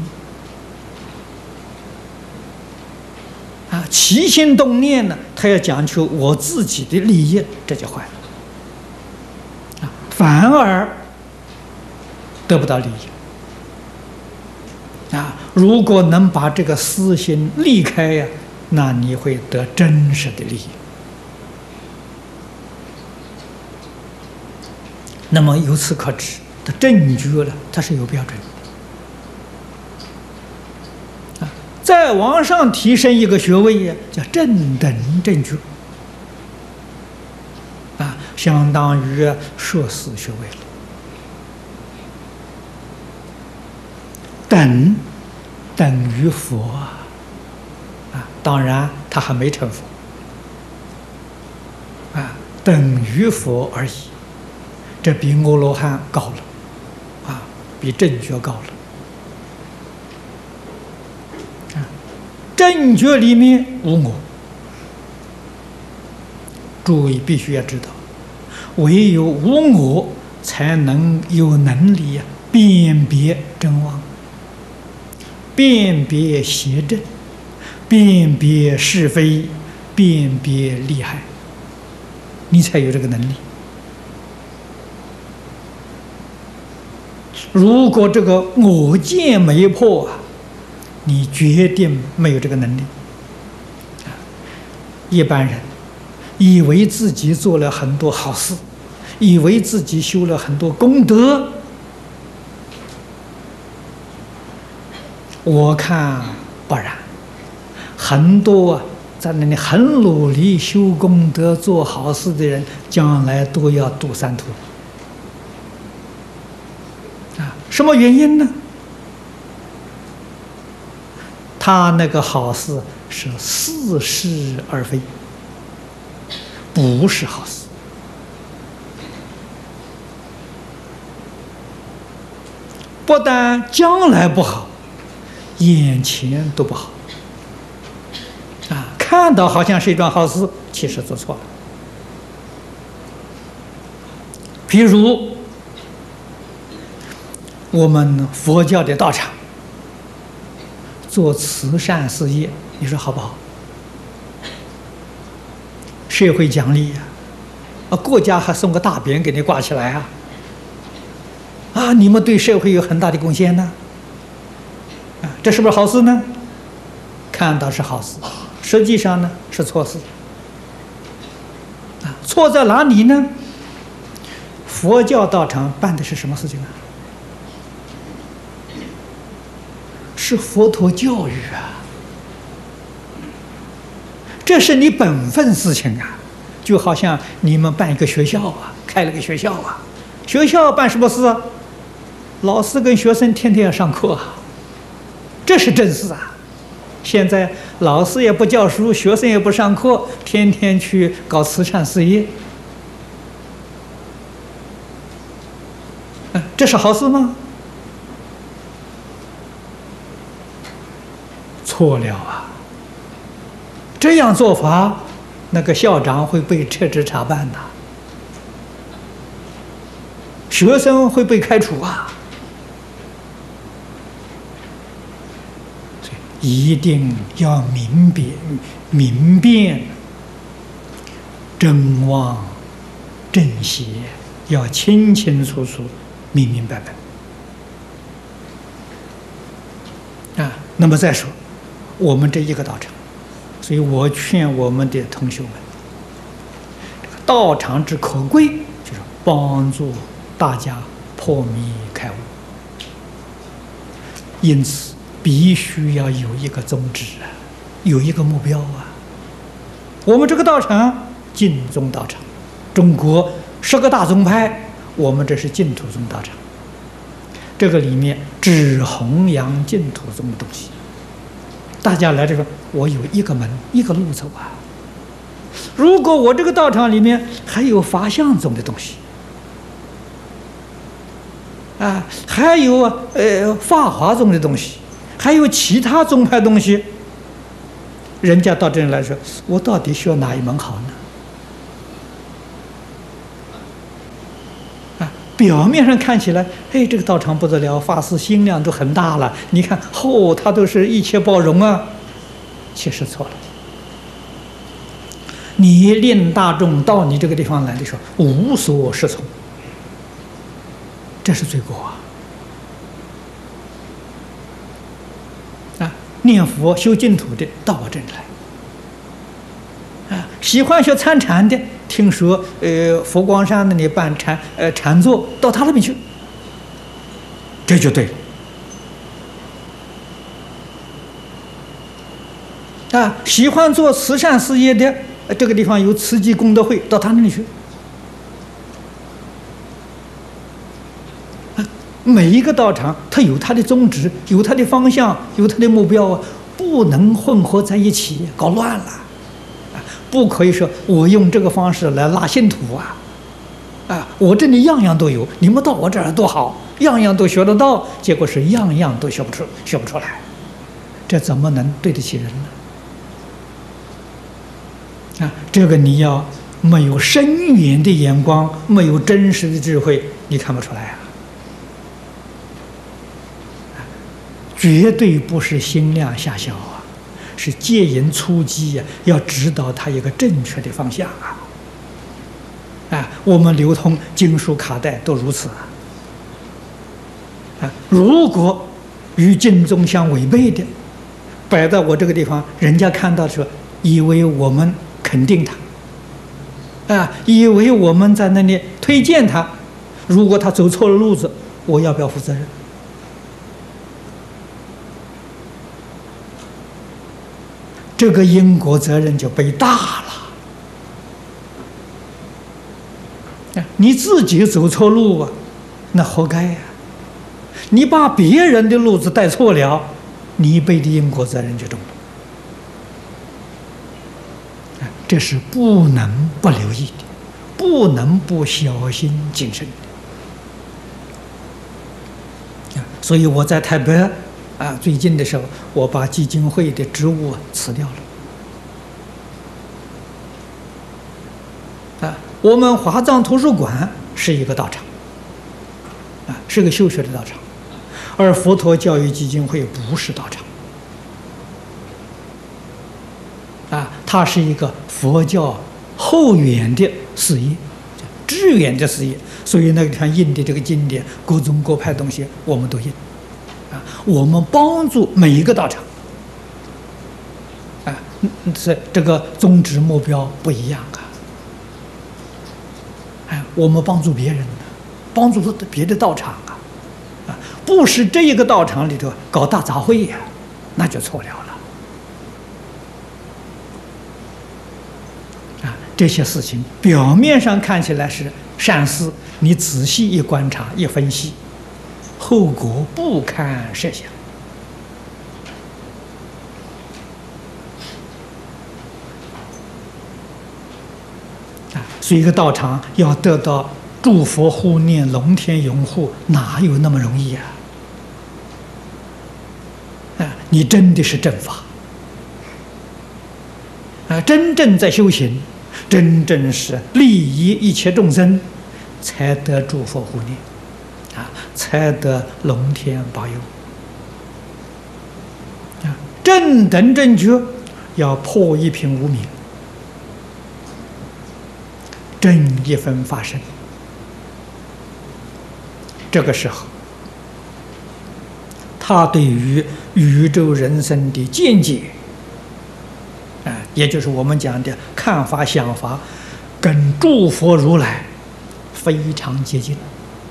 啊，起心动念呢，他要讲求我自己的利益，这就坏了。啊，反而得不到利益。啊，如果能把这个私心离开呀，那你会得真实的利益。那么由此可知，他正觉了，他是有标准的。啊，再往上提升一个学位呀，叫正等正觉。啊， 相当于硕士学位了。等等于佛啊！啊，当然他还没成佛啊，等于佛而已。这比阿罗汉高了啊，比正觉高了啊。正觉里面无我，诸位必须要知道，唯有无我，才能有能力啊辨别真妄。辨别邪正，辨别是非，辨别利害，你才有这个能力。如果这个我见没破啊，你决定没有这个能力。一般人以为自己做了很多好事，以为自己修了很多功德。我看不然，很多啊，在那里很努力修功德、做好事的人，将来都要度三途。啊，什么原因呢？他那个好事是似是而非，不是好事。不但将来不好，眼前都不好啊！看到好像是一桩好事，其实做错了。譬如我们佛教的道场做慈善事业，你说好不好？社会奖励呀，啊，国家还送个大匾给你挂起来啊！啊，你们对社会有很大的贡献呢。啊，这是不是好事呢？看到是好事，实际上呢是错事。啊，错在哪里呢？佛教道场办的是什么事情啊？是佛陀教育啊，这是你本分事情啊。就好像你们办一个学校啊，开了个学校啊，学校办什么事啊？老师跟学生天天要上课啊。这是正事啊！现在老师也不教书，学生也不上课，天天去搞慈善事业，啊，这是好事吗？错了啊！这样做法，那个校长会被撤职查办的，学生会被开除啊！一定要明辨明辨真妄正邪，要清清楚楚、明明白白啊。那么再说，我们这一个道场，所以我劝我们的同学们，这个道场之可贵，就是帮助大家破迷开悟。因此，必须要有一个宗旨啊，有一个目标啊。我们这个道场，净宗道场，中国十个大宗派，我们这是净土宗道场。这个里面只弘扬净土宗的东西。大家来这个，我有一个门，一个路走啊。如果我这个道场里面还有法相宗的东西，啊，还有呃法华宗的东西，还有其他宗派东西，人家到这里来说，我到底学哪一门好呢？啊，表面上看起来，哎，这个道场不得了，法师心量都很大了。你看，哦，他都是一切包容啊。其实错了。你令大众到你这个地方来的时候，无所适从，这是罪过啊！啊，念佛修净土的到我这里来，啊，喜欢学参禅的，听说呃佛光山那里办禅呃禅坐，到他那边去，这就对了。啊，喜欢做慈善事业的，这个地方有慈济功德会，到他那里去。 每一个道场，它有它的宗旨，有它的方向，有它的目标啊，不能混合在一起，搞乱了。啊，不可以说我用这个方式来拉信徒啊，啊，我这里样样都有，你们到我这儿多好，样样都学得到，结果是样样都学不出，学不出来，这怎么能对得起人呢？啊，这个你要没有深远的眼光，没有真实的智慧，你看不出来啊。绝对不是心量狭小啊，是戒淫粗击啊，要指导他一个正确的方向啊。啊，我们流通经书卡带都如此啊。啊，如果与经宗相违背的，摆在我这个地方，人家看到的时候，以为我们肯定他，啊，以为我们在那里推荐他，如果他走错了路子，我要不要负责任？这个因果责任就背大了。你自己走错路啊，那活该呀！你把别人的路子带错了，你背的因果责任就重了。这是不能不留意的，不能不小心谨慎的。所以我在台北啊，最近的时候，我把基金会的职务辞掉了。啊，我们华藏图书馆是一个道场，啊，是个修学的道场，而佛陀教育基金会不是道场。啊，它是一个佛教后援的事业，支援的事业，所以那个地方印的这个经典，各宗各派东西我们都印。啊，我们帮助每一个道场，啊，是这个宗旨目标不一样啊。哎，我们帮助别人的，帮助别的道场啊，啊，不是这一个道场里头搞大杂烩呀，那就错了了。啊，这些事情表面上看起来是善事，你仔细一观察一分析，后果不堪设想。啊，所以一个道场要得到诸佛护念、龙天拥护，哪有那么容易啊？啊，你真的是正法，啊，真正在修行，真正是利益一切众生，才得诸佛护念。啊，才得龙天保佑。啊，正等正觉要破一品无明，正一分发生。这个时候，他对于宇宙人生的见解，啊，也就是我们讲的看法、想法，跟诸佛如来非常接近。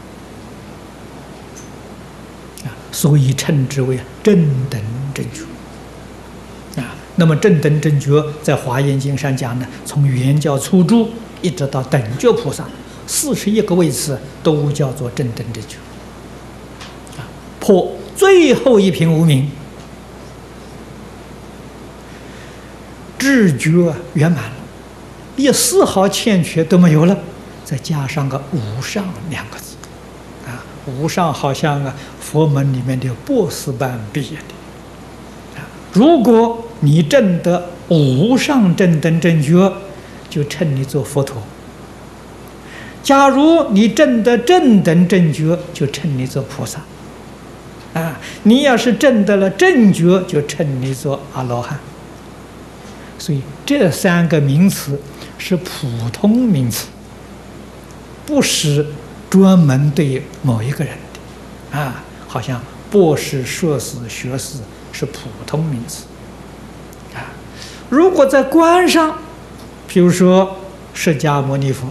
所以称之为正等正觉啊。那么正等正觉在《华严经》上讲呢，从原教初住一直到等觉菩萨，四十一个位次都叫做正等正觉啊。破最后一品无明，智觉圆满了，一丝毫欠缺都没有了，再加上个无上两个字啊，无上好像啊。佛门里面的博士班毕业的，啊，如果你证得无上正等正觉，就称你做佛陀；假如你证得正等正觉，就称你做菩萨。啊，你要是证得了正觉，就称你做阿罗汉。所以这三个名词是普通名词，不是专门对某一个人的，啊。好像博士、硕士、学士是普通名词，啊，如果在观上，比如说释迦牟尼佛，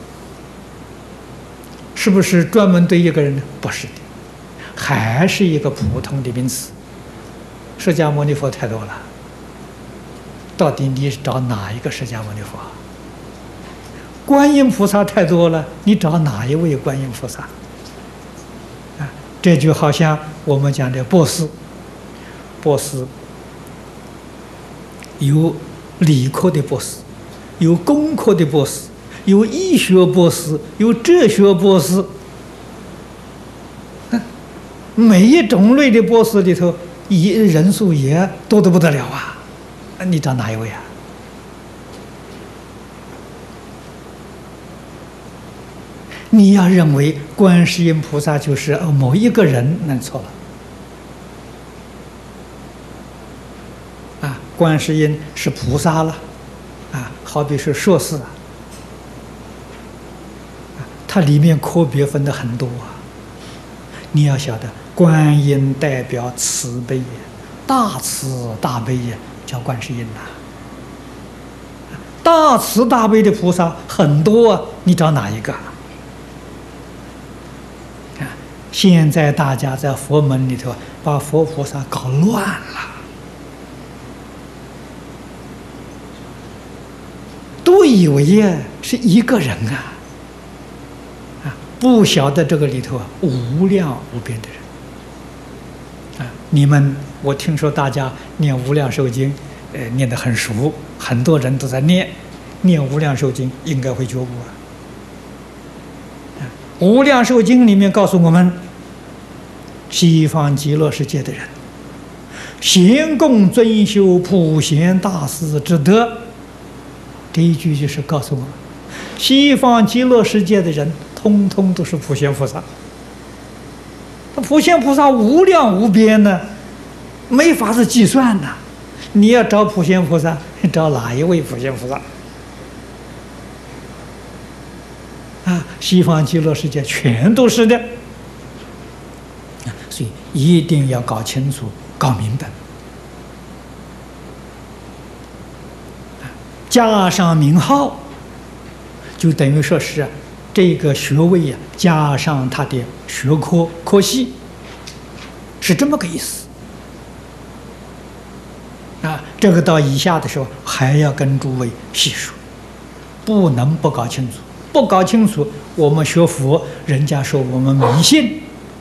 是不是专门对一个人呢？不是的，还是一个普通的名词。释迦牟尼佛太多了，到底你找哪一个释迦牟尼佛？观音菩萨太多了，你找哪一位观音菩萨？ 这就好像我们讲的博士，博士有理科的博士，有工科的博士，有医学博士，有哲学博士。每一种类的博士里头，也人数也多得不得了啊！你找哪一位啊？你要认为观世音菩萨就是某一个人，那错了。啊，观世音是菩萨了，啊，好比是硕士啊，它里面科别分的很多啊。你要晓得，观音代表慈悲也，大慈大悲也，叫观世音呐。大慈大悲的菩萨很多啊，你找哪一个？现在大家在佛门里头把佛菩萨搞乱了，都以为呀是一个人啊，啊，不晓得这个里头啊无量无边的人啊。你们，我听说大家念无量寿经，呃，念得很熟，很多人都在念，念无量寿经应该会觉悟啊。无量寿经里面告诉我们，西方极乐世界的人咸共尊修普贤大士之德，这一句就是告诉我们，西方极乐世界的人通通都是普贤菩萨。普贤菩萨无量无边呢，没法子计算呐。你要找普贤菩萨，找哪一位普贤菩萨？啊，西方极乐世界全都是的。所以一定要搞清楚、搞明白。加上名号，就等于说是这个学位呀，加上他的学科科系，是这么个意思。啊，这个到以下的时候还要跟诸位细说，不能不搞清楚。不搞清楚，我们学佛，人家说我们迷信。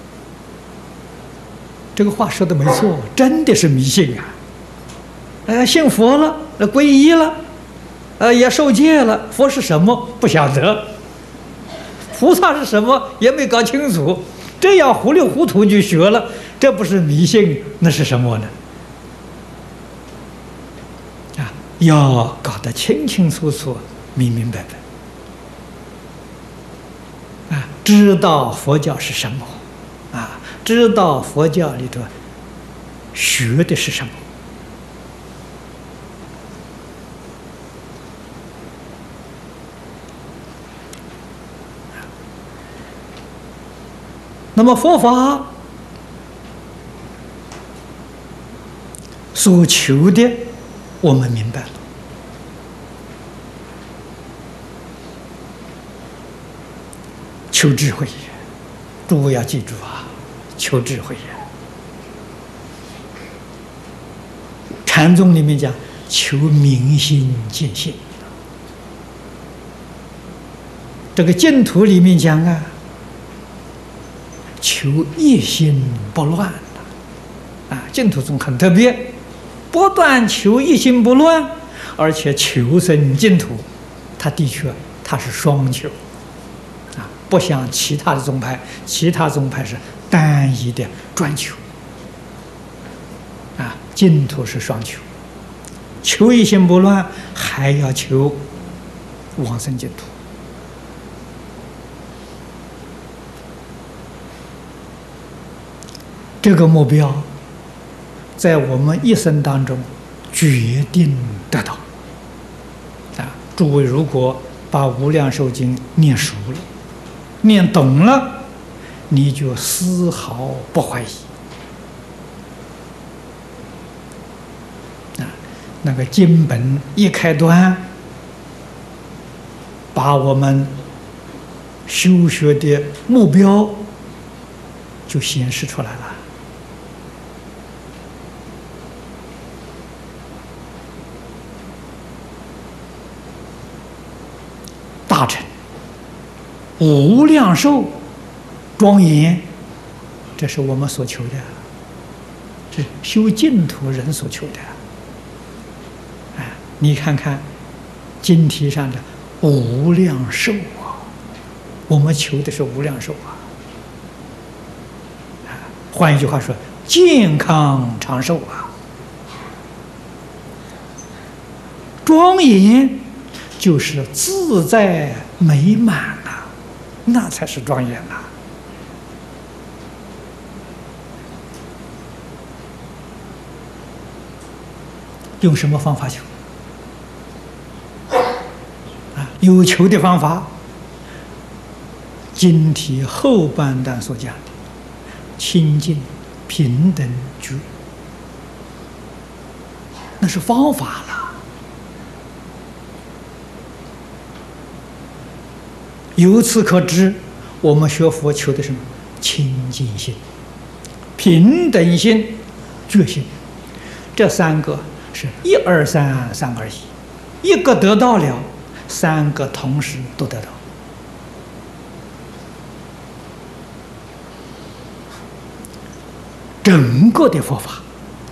这个话说的没错，真的是迷信啊！呃，信佛了，呃，皈依了，呃，也受戒了，佛是什么不晓得，菩萨是什么也没搞清楚，这样糊里糊涂就学了，这不是迷信，那是什么呢？啊，要搞得清清楚楚、明明白白，啊，知道佛教是什么。啊，知道佛教里头学的是什么？那么佛法所求的，我们明白了。求智慧，诸位要记住啊！求智慧呀！禅宗里面讲求明心见性，这个净土里面讲啊，求一心不乱啊，净土宗很特别，不但求一心不乱，而且求生净土，它的确它是双求啊，不像其他的宗派，其他宗派是单一的专求，啊，净土是双求，求一心不乱，还要求往生净土。这个目标，在我们一生当中决定得到。啊，诸位如果把《无量寿经》念熟了、念懂了，你就丝毫不怀疑。啊，那个经本一开端，把我们修学的目标就显示出来了。大乘无量寿庄严， 这是我们所求的，是修净土人所求的。哎，你看看经题上的无量寿啊，我们求的是无量寿啊。换一句话说，健康长寿啊，庄严就是自在美满呐、啊，那才是庄严呐、啊。用什么方法求？啊，有求的方法，经题后半段所讲的清净平等觉，那是方法了。由此可知，我们学佛求的什么？清净心、平等心、觉心，这三个是一二三，三二一，一个得到了，三个同时都得到。整个的佛法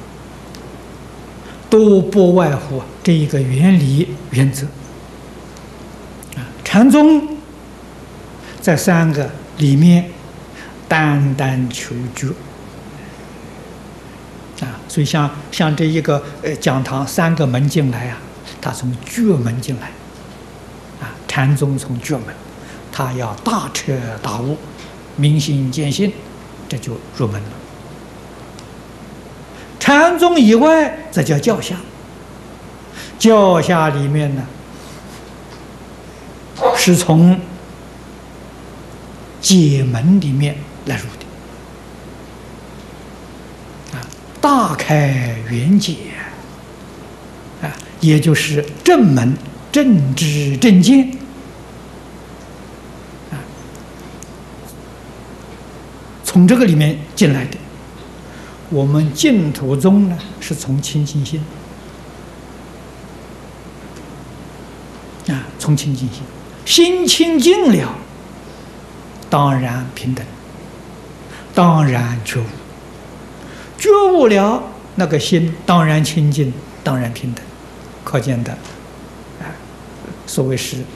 都不外乎这一个原理原则啊。禅宗在三个里面单单求觉啊，所以像像这一个呃讲堂三个门进来啊，他从觉门进来啊，禅宗从觉门，他要大彻大悟，明心见性，这就入门了。禅宗以外，这叫教下。教下里面呢，是从解门里面来入的，啊，大开圆解，啊，也就是正门正知正见，啊，从这个里面进来的。我们净土宗呢，是从清净心啊，从清净心，心清净了，当然平等，当然觉悟，觉悟了，那个心当然清净，当然平等，可见的，啊，所谓是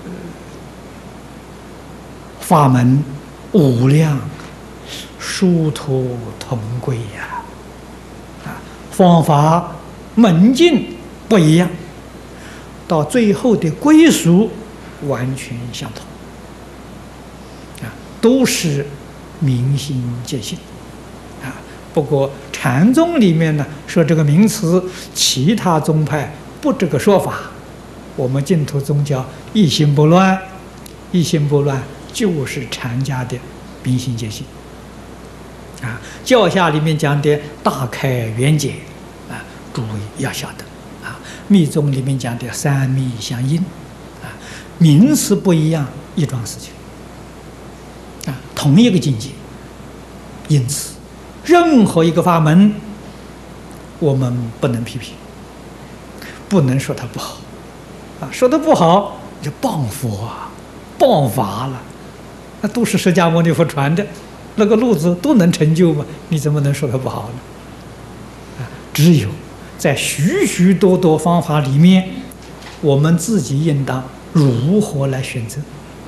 法门无量，殊途同归呀。方法门径不一样，到最后的归属完全相同，啊，都是明心见性，啊。不过禅宗里面呢说这个名词，其他宗派不这个说法。我们净土宗教一心不乱，一心不乱就是禅家的明心见性。啊，教下里面讲的大开圆解，啊，诸位要晓得啊。密宗里面讲的三密相应，啊，名词不一样，一桩事情，啊，同一个境界。因此，任何一个法门，我们不能批评，不能说它不好，啊，说它不好就谤佛啊，谤法了，那都是释迦牟尼佛传的。那个路子都能成就吗？你怎么能说它不好呢？啊，只有在许许多多方法里面，我们自己应当如何来选择？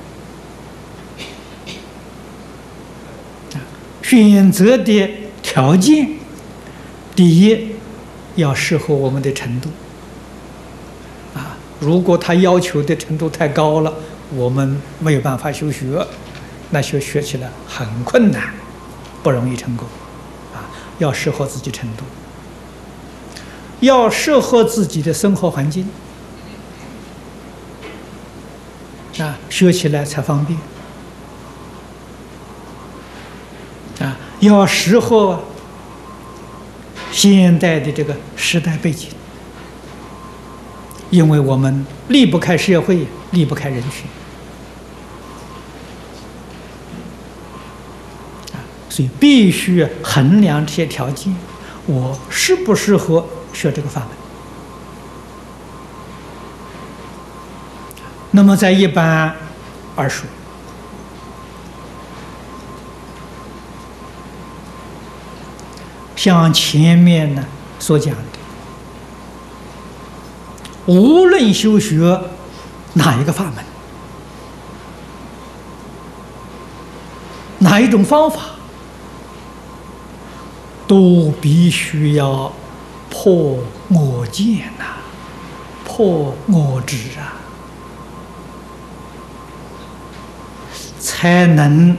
啊，选择的条件，第一要适合我们的程度。啊，如果他要求的程度太高了，我们没有办法修学。那学学起来很困难，不容易成功，啊，要适合自己程度，要适合自己的生活环境，啊，学起来才方便，啊，要适合现代的这个时代背景，因为我们离不开社会，离不开人群。所以必须衡量这些条件，我适不适合学这个法门。那么在一般而说， 像前面呢所讲的，无论修学哪一个法门，哪一种方法，都必须要破我见呐、啊，破我执啊，才能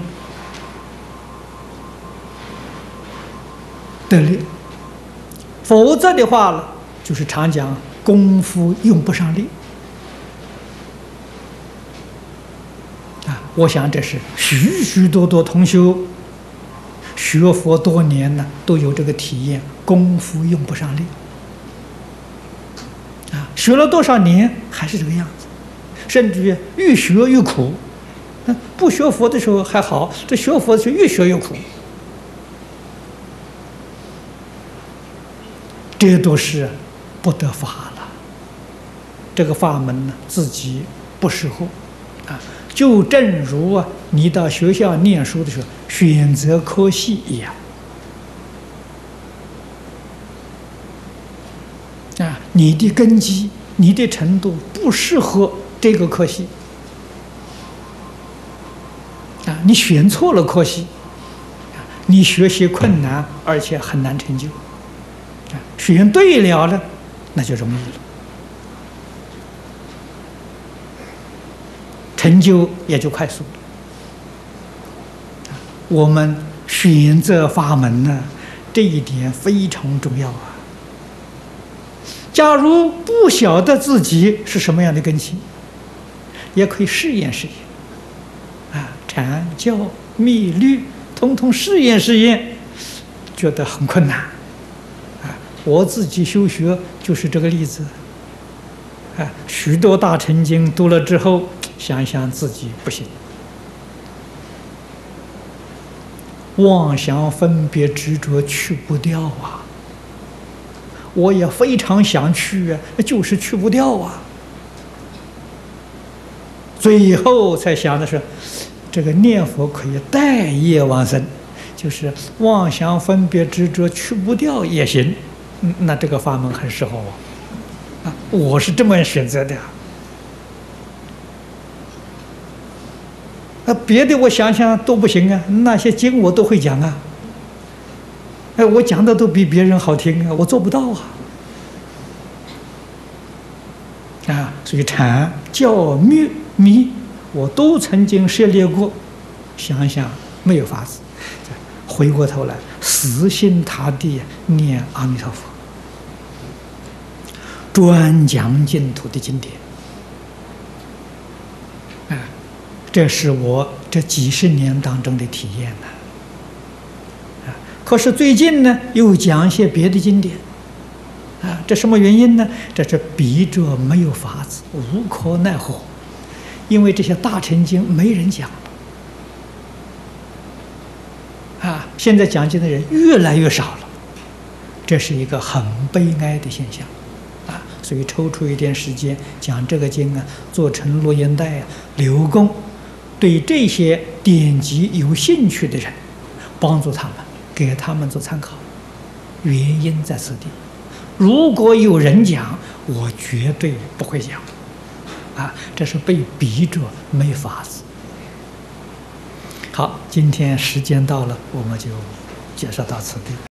得力。否则的话呢，就是常讲功夫用不上力啊。我想这是许许多多同修学佛多年呢，都有这个体验，功夫用不上力啊。学了多少年还是这个样子，甚至于越学越苦。不学佛的时候还好，这学佛的时候越学越苦。这都是不得法了，这个法门呢自己不适合啊。就正如啊，你到学校念书的时候选择科系一样啊，你的根基、你的程度不适合这个科系啊，你选错了科系，你学习困难，而且很难成就。选对了呢，那就容易了，成就也就快速了。我们选择法门呢，这一点非常重要啊。假如不晓得自己是什么样的根基，也可以试验试验啊，禅教密律，统统试验试验，觉得很困难。我自己修学就是这个例子，啊，许多大乘经读了之后，想想自己不行，妄想分别执着去不掉啊。我也非常想去啊，就是去不掉啊。最后才想的是，这个念佛可以带业往生，就是妄想分别执着去不掉也行。那这个法门很适合我，啊，我是这么选择的。啊，别的我想想都不行啊，那些经我都会讲啊，哎，我讲的都比别人好听啊，我做不到啊。啊，所以禅教密密我都曾经涉猎过，想想没有法子，回过头来死心塌地念阿弥陀佛。专讲净土的经典，啊，这是我这几十年当中的体验呢。啊，可是最近呢，又讲一些别的经典，啊，这什么原因呢？这是逼着没有法子，无可奈何，因为这些大乘经没人讲了，啊，现在讲经的人越来越少了，这是一个很悲哀的现象。所以抽出一点时间讲这个经啊，做成录音带啊，留供，对这些典籍有兴趣的人，帮助他们，给他们做参考。原因在此地。如果有人讲，我绝对不会讲，啊，这是被逼着没法子。好，今天时间到了，我们就介绍到此地。